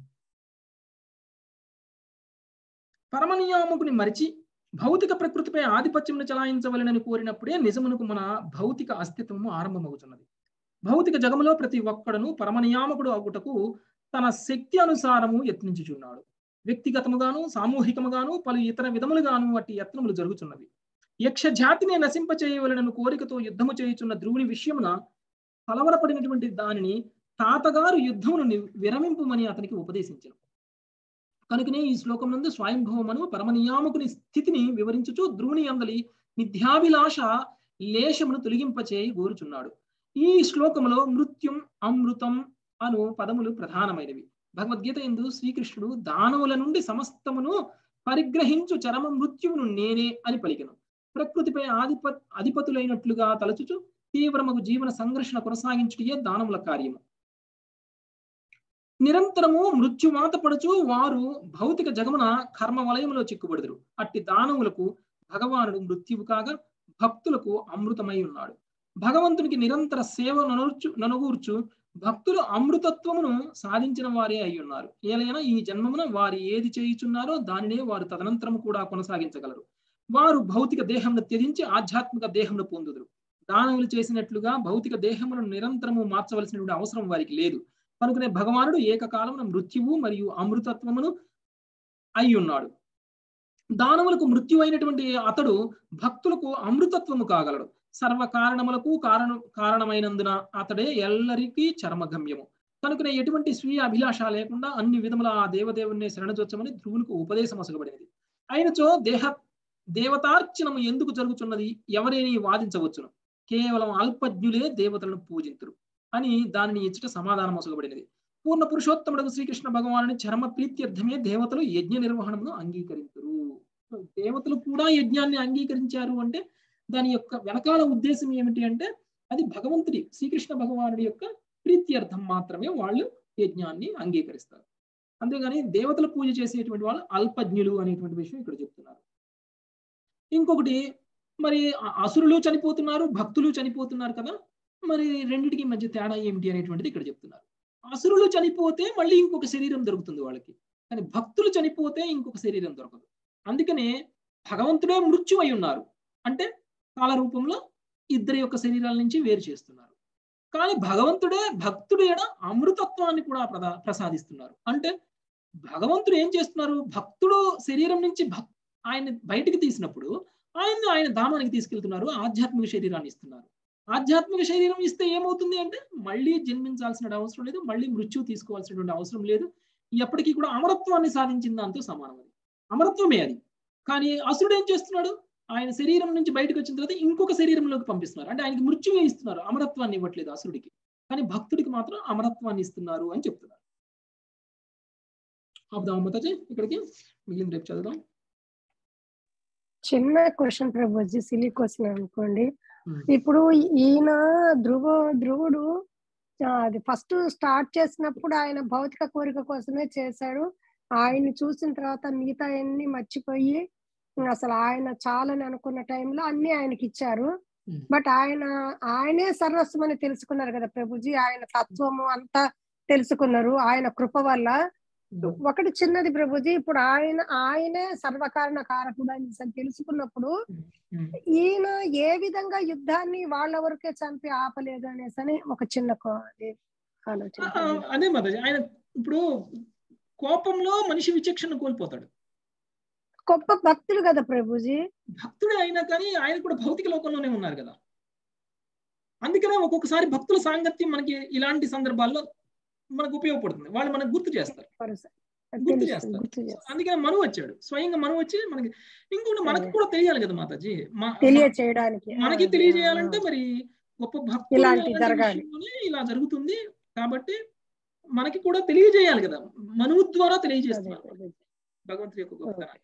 పరమ నియామకుని మరిచి భౌతిక ప్రకృతిపై ఆధిపత్యమును చలాయించవలనని కోరినప్పుడే నిజమునకు మన భౌతిక అస్తిత్వము ఆరంభమవుతున్నది. భౌతిక జగములో ప్రతి ఒక్కడను పరమ నియామకుడు అగుటకు తన శక్తి అనుసారము యత్నించుచున్నాడు. వ్యక్తిగతముగాను సామూహికముగాను పలు ఇతర విధములుగాను అట్టి యత్నములు జరుగుతున్నవి. యక్ష జాతిని నశింపచేయవలనను కోరికతో యుద్ధము చేయుచున్న ధ్రువుని విషయమున కలవరపడినటువంటి దానిని తాతగారు యుద్ధమును విరమింపుమని అతనికి ఉపదేశించను. కనుకనే ఈ శ్లోకం నందు స్వయంభవమను పరమనియామకుని స్థితిని వివరించుచు ధ్రువుని అందలి మిథ్యాభిలాష లేశమును తొలగింపచేయి కోరుచున్నాడు. ఈ శ్లోకములో మృత్యుం అమృతం అను పదములు ప్రధానమైనవి. భగవద్గీత యందు శ్రీకృష్ణుడు దానవుల నుండి సమస్తమును పరిగ్రహించు చరమ మృత్యువును నేనే అని పలికెను. ప్రకృతిపై ఆధిప అధిపతులైనట్లుగా తలచుచు తీవ్రమగు జీవన సంఘర్షణ కొనసాగించుటయే దానముల కార్యము. నిరంతరము మృత్యువాత పడుచు వారు భౌతిక జగమున కర్మ వలయములో చిక్కుబడుదురు. అట్టి దానవులకు భగవానుడు మృత్యువు కాగా భక్తులకు అమృతమై ఉన్నాడు. భగవంతునికి నిరంతర సేవ ననుర్చు ననుగూర్చు భక్తులు అమృతత్వమును సాధించిన వారే అయి ఉన్నారు. ఏలైనా ఈ జన్మమున వారు ఏది చేయుచున్నారో దానినే వారు తదనంతరము కూడా కొనసాగించగలరు. వారు భౌతిక దేహమును త్యజించి ఆధ్యాత్మిక దేహమును పొందుదురు. దానవులు చేసినట్లుగా భౌతిక దేహమును నిరంతరము మార్చవలసినటువంటి అవసరం వారికి లేదు. కనుకనే భగవానుడు ఏకకాలమున మృత్యువు మరియు అమృతత్వమును అయి ఉన్నాడు. దానవులకు మృత్యు అయినటువంటి అతడు భక్తులకు అమృతత్వము కాగలడు. సర్వ కారణములకు కారణ కారణమైనందున అతడే ఎల్లరికీ చరమగమ్యము. కనుకనే ఎటువంటి స్వీయ అభిలాష లేకుండా అన్ని విధముల ఆ దేవదేవుని శరణజొచ్చమని ధ్రువునికి ఉపదేశం అసగబడినది. అయినచో దేహ దేవతార్చనము ఎందుకు జరుగుతున్నది ఎవరేని వాదించవచ్చును. కేవలం అల్పజ్ఞులే దేవతలను పూజింతురు అని దానిని ఇచ్చట సమాధానం అసగబడినది. పూర్ణ పురుషోత్తముడు శ్రీకృష్ణ భగవానుని చరమ ప్రీత్యర్థమే దేవతలు యజ్ఞ నిర్వహణను అంగీకరించరు. దేవతలు కూడా యజ్ఞాన్ని అంగీకరించారు అంటే దాని యొక్క వెనకాల ఉద్దేశం ఏమిటి అంటే అది భగవంతుడి శ్రీకృష్ణ భగవానుడి యొక్క ప్రీత్యర్థం మాత్రమే వాళ్ళు యజ్ఞాన్ని అంగీకరిస్తారు. అంతేగాని దేవతల పూజ చేసేటువంటి వాళ్ళు అల్పజ్ఞులు అనేటువంటి విషయం ఇక్కడ చెప్తున్నారు. ఇంకొకటి, మరి అసురులు చనిపోతున్నారు, భక్తులు చనిపోతున్నారు కదా, మరి రెండిటికి మధ్య తేడా ఏమిటి అనేటువంటిది ఇక్కడ చెప్తున్నారు. అసురులు చనిపోతే మళ్ళీ ఇంకొక శరీరం దొరుకుతుంది వాళ్ళకి, కానీ భక్తులు చనిపోతే ఇంకొక శరీరం దొరకదు. అందుకనే భగవంతుడే మృత్యు అయి ఉన్నారు అంటే కాల రూపంలో ఇద్దరి యొక్క శరీరాల నుంచి వేరు చేస్తున్నారు. కానీ భగవంతుడే భక్తుడు ఎడ అమృతత్వాన్ని కూడా ప్రదా ప్రసాదిస్తున్నారు. అంటే భగవంతుడు ఏం చేస్తున్నారు, భక్తుడు శరీరం నుంచి భక్ ఆయన బయటికి తీసినప్పుడు ఆయన్ని ఆయన ధామానికి తీసుకెళ్తున్నారు, ఆధ్యాత్మిక శరీరాన్ని ఇస్తున్నారు. ఆధ్యాత్మిక శరీరం ఇస్తే ఏమవుతుంది అంటే మళ్ళీ జన్మించాల్సిన అవసరం లేదు, మళ్ళీ మృత్యు తీసుకోవాల్సినటువంటి అవసరం లేదు. ఎప్పటికీ కూడా అమరత్వాన్ని సాధించిన దాంతో సమానం. అది అమరత్వమే అది. కానీ అసురుడు ఏం చేస్తున్నాడు, ఆయన శరీరం నుంచి బయటకు వచ్చిన తర్వాత ఇంకొక శరీరంలోకి పంపిస్తున్నారు. అంటే ఆయనకి మృత్యువే ఇస్తున్నారు, అమరత్వాన్ని ఇవ్వట్లేదు అసురుడికి. కానీ భక్తుడికి మాత్రం అమరత్వాన్ని ఇస్తున్నారు అని చెప్తున్నారు. ఆపుదాం మాతాజీ ఇక్కడికి, మిగిలిన రేపు చదువుదాం. చిన్న క్వశ్చన్ ప్రభుజీ, సిలీ క్వశ్చన్ అనుకోండి. ఇప్పుడు ఈయన ధ్రువ ధ్రువుడు అది ఫస్ట్ స్టార్ట్ చేసినప్పుడు ఆయన భౌతిక కోరిక కోసమే చేశాడు. ఆయన్ని చూసిన తర్వాత మిగతా అన్ని మర్చిపోయి అసలు ఆయన చాలని అనుకున్న టైంలో అన్ని ఆయనకి ఇచ్చారు. బట్ ఆయన ఆయనే సర్వస్వం అని తెలుసుకున్నారు కదా ప్రభుజీ, ఆయన తత్వము అంతా తెలుసుకున్నారు ఆయన కృప వల్ల. ఒకటి చిన్నది ప్రభుజీ, ఇప్పుడు ఆయన ఆయనే సర్వకారణ కారకుడు అని తెలుసుకున్నప్పుడు ఈయన ఏ విధంగా యుద్ధాన్ని వాళ్ళ వరకే చంపి ఆపలేదు అనేసి అని ఒక చిన్న ఆలోచన. అదే మాతాజీ, ఆయన ఇప్పుడు కోపంలో మనిషి విచక్షణ కోల్పోతాడు. గొప్ప భక్తులు కదా ప్రభుజీ, భక్తుడే అయినా కానీ ఆయన కూడా భౌతిక లోకంలోనే ఉన్నారు కదా. అందుకనే ఒక్కొక్కసారి భక్తుల సాంగత్యం మనకి ఇలాంటి సందర్భాల్లో మనకు ఉపయోగపడుతుంది. వాళ్ళు మనకు గుర్తు చేస్తారు గుర్తు చేస్తారు అందుకనే మనువు వచ్చాడు, స్వయంగా మనువు వచ్చి మనకి. ఇంకోటి మనకు కూడా తెలియాలి కదా మాతాజీ, తెలియచేయడానికి మనకి తెలియజేయాలంటే మరి గొప్ప భక్తులు ఇలా జరుగుతుంది కాబట్టి మనకి కూడా తెలియజేయాలి కదా, మనువు ద్వారా తెలియజేస్తున్నారు భగవంతుడి యొక్క గొప్పతనాన్ని.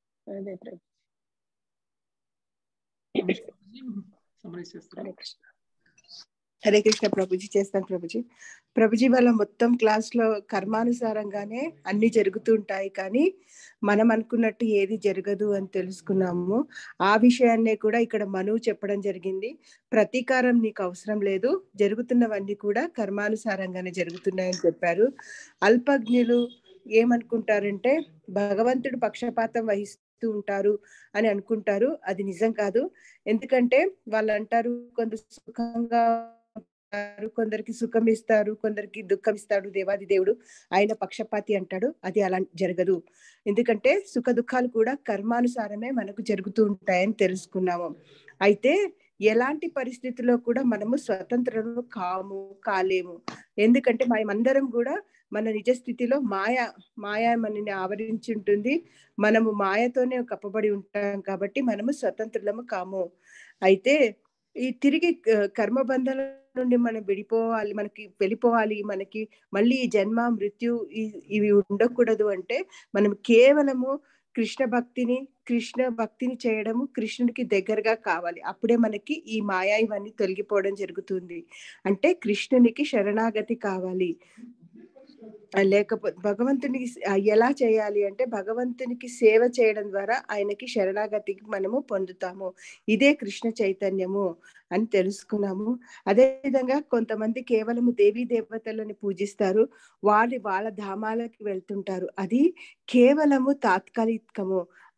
హరే కృష్ణ ప్రభుజీ. చేస్తాను ప్రభుజీ. ప్రభుజీ వల్ల మొత్తం క్లాస్ లో కర్మానుసారంగానే అన్ని జరుగుతూ ఉంటాయి, కానీ మనం అనుకున్నట్టు ఏది జరగదు అని తెలుసుకున్నాము. ఆ విషయాన్నే కూడా ఇక్కడ మనువు చెప్పడం జరిగింది. ప్రతీకారం నీకు అవసరం లేదు, జరుగుతున్నవన్నీ కూడా కర్మానుసారంగానే జరుగుతున్నాయని చెప్పారు. అల్పజ్ఞులు ఏమనుకుంటారంటే భగవంతుడు పక్షపాతం వహిస్తూ ఉంటారు అని అనుకుంటారు. అది నిజం కాదు. ఎందుకంటే వాళ్ళు అంటారు కొందరు సుఖంగా కొందరికి సుఖం ఇస్తారు, కొందరికి దుఃఖం ఇస్తాడు దేవాది దేవుడు, ఆయన పక్షపాతి అంటాడు. అది అలా జరగదు. ఎందుకంటే సుఖ దుఃఖాలు కూడా కర్మానుసారమే మనకు జరుగుతూ ఉంటాయని తెలుసుకున్నాము. అయితే ఎలాంటి పరిస్థితుల్లో కూడా మనము స్వతంత్రము కాము కాలేము. ఎందుకంటే మనమందరం కూడా మన నిజ స్థితిలో మాయ మాయ మనని ఆవరించి ఉంటుంది. మనము మాయతోనే కప్పబడి ఉంటాం కాబట్టి మనము స్వతంత్రులము కాము. అయితే ఈ తిరిగి కర్మబంధాల నుండి మనం విడిపోవాలి, మనకి వెళ్ళిపోవాలి, మనకి మళ్ళీ జన్మ మృత్యు ఇవి ఉండకూడదు అంటే మనం కేవలము కృష్ణ భక్తిని కృష్ణ భక్తిని చేయడము, కృష్ణుడికి దగ్గరగా కావాలి. అప్పుడే మనకి ఈ మాయా ఇవన్నీ తొలగిపోవడం జరుగుతుంది. అంటే కృష్ణునికి శరణాగతి కావాలి. లేకపోతే భగవంతునికి ఎలా చేయాలి అంటే భగవంతునికి సేవ చేయడం ద్వారా ఆయనకి శరణాగతికి మనము పొందుతాము. ఇదే కృష్ణ చైతన్యము అని తెలుసుకున్నాము. అదే విధంగా కొంతమంది కేవలము దేవీ దేవతలను పూజిస్తారు, వాళ్ళు వాళ్ళ ధామాలకి వెళ్తుంటారు. అది కేవలము తాత్కాలికము.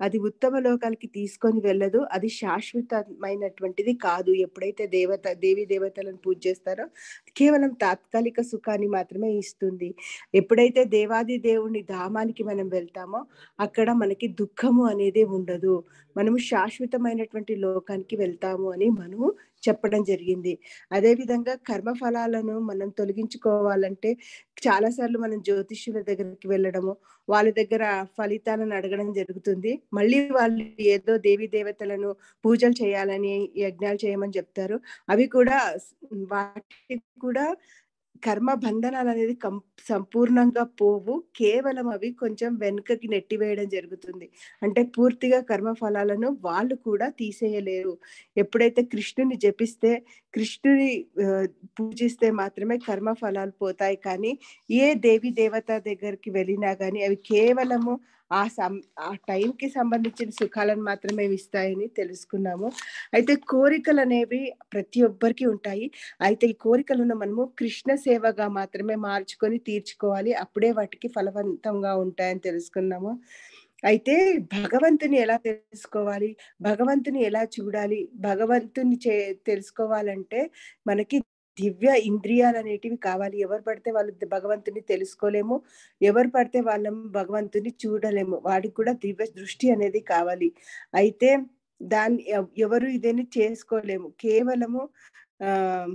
అది ఉత్తమ లోకాలకి తీసుకొని వెళ్ళదు, అది శాశ్వతమైనటువంటిది కాదు. ఎప్పుడైతే దేవత దేవి దేవతలను పూజ చేస్తారో కేవలం తాత్కాలిక సుఖాన్ని మాత్రమే ఇస్తుంది. ఎప్పుడైతే దేవాది దేవుని ధామానికి మనం వెళ్తామో అక్కడ మనకి దుఃఖము అనేది ఉండదు, మనము శాశ్వతమైనటువంటి లోకానికి వెళ్తాము అని మనము చెప్పడం జరిగింది. అదేవిధంగా కర్మఫలాలను మనం తొలగించుకోవాలంటే చాలాసార్లు మనం జ్యోతిష్యుల దగ్గరికి వెళ్ళడము, వాళ్ళ దగ్గర ఫలితాలను అడగడం జరుగుతుంది. మళ్ళీ వాళ్ళు ఏదో దేవి దేవతలను పూజలు చేయాలని, యజ్ఞాలు చేయమని చెప్తారు. అవి కూడా వాటికి కూడా కర్మ బంధనాలు అనేది కం సంపూర్ణంగా పోవు, కేవలం అవి కొంచెం వెనుకకి నెట్టివేయడం జరుగుతుంది. అంటే పూర్తిగా కర్మ ఫలాలను వాళ్ళు కూడా తీసేయలేరు. ఎప్పుడైతే కృష్ణుని జపిస్తే, కృష్ణుని పూజిస్తే మాత్రమే కర్మ ఫలాలు పోతాయి. కానీ ఏ దేవి దేవత దగ్గరికి వెళ్ళినా కానీ అవి కేవలము ఆ సం ఆ టైంకి సంబంధించిన సుఖాలను మాత్రమే ఇస్తాయని తెలుసుకున్నాము. అయితే కోరికలు అనేవి ప్రతి ఒక్కరికి ఉంటాయి. అయితే ఈ కోరికలను మనము కృష్ణ సేవగా మాత్రమే మార్చుకొని తీర్చుకోవాలి, అప్పుడే వాటికి ఫలవంతంగా ఉంటాయని తెలుసుకున్నాము. అయితే భగవంతుని ఎలా తెలుసుకోవాలి, భగవంతుని ఎలా చూడాలి, భగవంతుని చే తెలుసుకోవాలంటే మనకి దివ్య ఇంద్రియాలు అనేటివి కావాలి. ఎవరు పడితే వాళ్ళు భగవంతుని తెలుసుకోలేము, ఎవరు పడితే వాళ్ళం భగవంతుని చూడలేము. వాడికి కూడా దివ్య దృష్టి అనేది కావాలి. అయితే దాన్ని ఎవరు ఇదేని చేసుకోలేము, కేవలము ఆ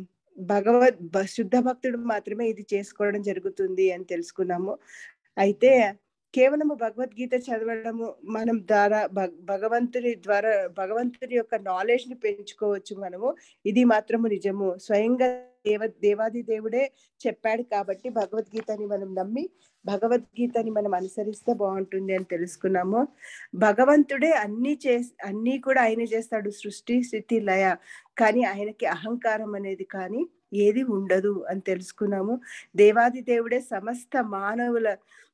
భగవద్ శుద్ధ భక్తుడు మాత్రమే ఇది చేసుకోవడం జరుగుతుంది అని తెలుసుకున్నాము. అయితే కేవలము భగవద్గీత చదవడము మనం ద్వారా భగవంతుని ద్వారా భగవంతుని యొక్క నాలెడ్జ్ ని పెంచుకోవచ్చు మనము, ఇది మాత్రము నిజము. స్వయంగా దేవ దేవాది దేవుడే చెప్పాడు కాబట్టి భగవద్గీతని మనం నమ్మి భగవద్గీతని మనం అనుసరిస్తే బాగుంటుంది అని తెలుసుకున్నాము. భగవంతుడే అన్ని చే అన్ని కూడా ఆయన చేస్తాడు, సృష్టి స్థితి లయ, కానీ ఆయనకి అహంకారం అనేది కానీ ఏది ఉండదు అని తెలుసుకున్నాము. దేవాది దేవుడే సమస్త మానవుల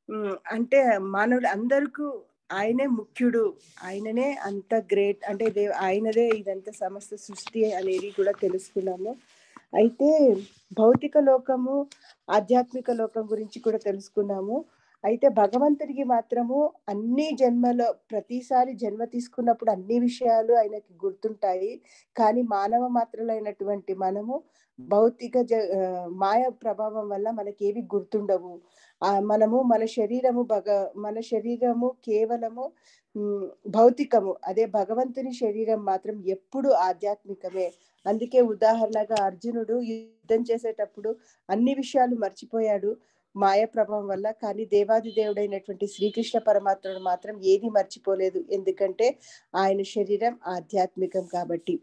అంటే మానవులు అందరికీ ఆయనే ముఖ్యుడు, ఆయననే అంత గ్రేట్, అంటే దే ఆయనదే ఇదంతా సమస్త సృష్టి అనేది కూడా తెలుసుకున్నాము. అయితే భౌతిక లోకము ఆధ్యాత్మిక లోకం గురించి కూడా తెలుసుకున్నాము. అయితే భగవంతుడికి మాత్రము అన్ని జన్మలో ప్రతిసారి జన్మ తీసుకున్నప్పుడు అన్ని విషయాలు ఆయనకి గుర్తుంటాయి. కానీ మానవ మాత్రలైనటువంటి మనము భౌతిక జ మాయ ప్రభావం వల్ల మనకేవి గుర్తుండవు. ఆ మనము మన శరీరము భగ మన శరీరము కేవలము భౌతికము, అదే భగవంతుని శరీరం మాత్రం ఎప్పుడు ఆధ్యాత్మికమే. అందుకే ఉదాహరణగా అర్జునుడు యుద్ధం చేసేటప్పుడు అన్ని విషయాలు మర్చిపోయాడు మాయ ప్రభావం వల్ల, కానీ దేవాది దేవుడైనటువంటి శ్రీకృష్ణ పరమాత్ముడు మాత్రం ఏది మర్చిపోలేదు, ఎందుకంటే ఆయన శరీరం ఆధ్యాత్మికం కాబట్టి.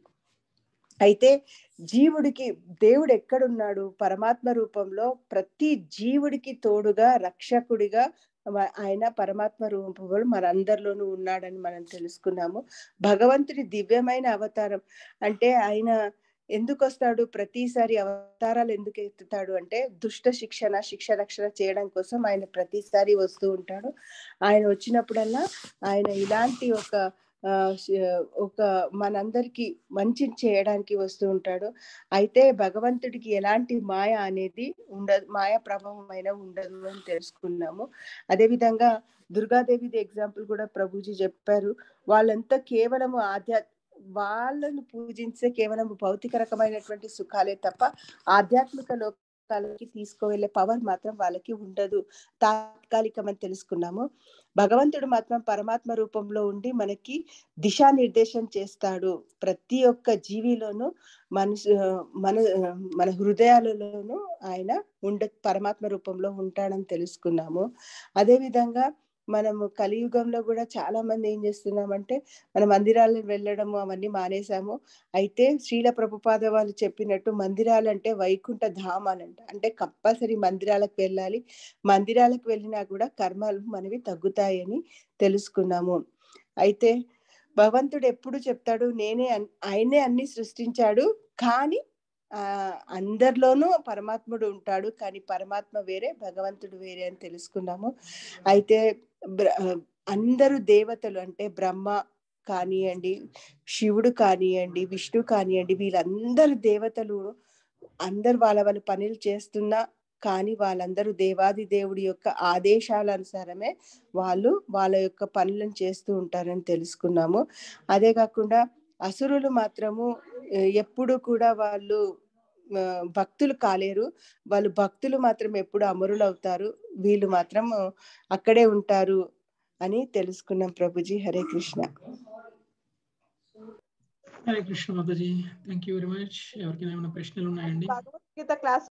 అయితే జీవుడికి దేవుడు ఎక్కడున్నాడు, పరమాత్మ రూపంలో ప్రతి జీవుడికి తోడుగా రక్షకుడిగా ఆయన పరమాత్మ రూపంలో మనందరిలోనూ ఉన్నాడని మనం తెలుసుకున్నాము. భగవంతుడి దివ్యమైన అవతారం అంటే ఆయన ఎందుకు వస్తాడు, ప్రతిసారి అవతారాలు ఎందుకు ఎత్తుతాడు అంటే దుష్ట శిక్షణ శిక్ష రక్షణ చేయడం కోసం ఆయన ప్రతిసారి వస్తూ ఉంటాడు. ఆయన వచ్చినప్పుడల్లా ఆయన ఇలాంటి ఒక ఆ ఒక మనందరికి మంచి చేయడానికి వస్తూ ఉంటాడు. అయితే భగవంతుడికి ఎలాంటి మాయ అనేది ఉండదు, మాయ ప్రభావం అయినా ఉండదు అని తెలుసుకున్నాము. అదేవిధంగా దుర్గాదేవిది ఎగ్జాంపుల్ కూడా ప్రభుజీ చెప్పారు. వాళ్ళంతా కేవలము ఆధ్యాత్మ వాళ్ళను పూజించే కేవలం భౌతిక రకమైనటువంటి సుఖాలే తప్ప ఆధ్యాత్మిక లోకాలకి తీసుకువెళ్ళే పవర్ మాత్రం వాళ్ళకి ఉండదు, తాత్కాలికమని తెలుసుకున్నాము. భగవంతుడు మాత్రం పరమాత్మ రూపంలో ఉండి మనకి దిశానిర్దేశం చేస్తాడు. ప్రతి ఒక్క జీవిలోనూ మనసు మన మన హృదయాలలోనూ ఆయన ఉండ పరమాత్మ రూపంలో ఉంటాడని తెలుసుకున్నాము. అదేవిధంగా మనము కలియుగంలో కూడా చాలా మంది ఏం చేస్తున్నామంటే మన మందిరాలకు వెళ్ళడము అవన్నీ మానేసాము. అయితే శ్రీల ప్రభుపాద వాళ్ళు చెప్పినట్టు మందిరాలంటే వైకుంఠ ధామాలంట, అంటే కంపల్సరీ మందిరాలకు వెళ్ళాలి, మందిరాలకు వెళ్ళినా కూడా కర్మలు మనవి తగ్గుతాయని తెలుసుకున్నాము. అయితే భగవంతుడు ఎప్పుడు చెప్తాడు, నేనే ఆయనే అన్ని సృష్టించాడు, కానీ ఆ అందరిలోనూ పరమాత్ముడు ఉంటాడు, కానీ పరమాత్మ వేరే భగవంతుడు వేరే అని తెలుసుకున్నాము. అయితే అందరూ దేవతలు అంటే బ్రహ్మ కానివ్వండి, శివుడు కానివ్వండి, విష్ణు కానివ్వండి, వీళ్ళందరూ దేవతలు అందరు వాళ్ళ వాళ్ళ పనులు చేస్తున్నా కానీ వాళ్ళందరూ దేవాది దేవుడి యొక్క ఆదేశాల అనుసారమే వాళ్ళు వాళ్ళ యొక్క పనులను చేస్తూ ఉంటారని తెలుసుకున్నాము. అదే కాకుండా అసురులు మాత్రము ఎప్పుడు కూడా వాళ్ళు భక్తులు కాలేరు, వాళ్ళు భక్తులు మాత్రం ఎప్పుడు అమరులు అవుతారు, వీళ్ళు మాత్రం అక్కడే ఉంటారు అని తెలుసుకున్నాం ప్రభుజీ. హరే కృష్ణ. హరే కృష్ణ మాతాజీ, థ్యాంక్ యూ వెరీ మచ్. ఎవరికైనా ఏమైనా ప్రశ్నలు ఉన్నాయండి? భగవద్గీత క్లాస్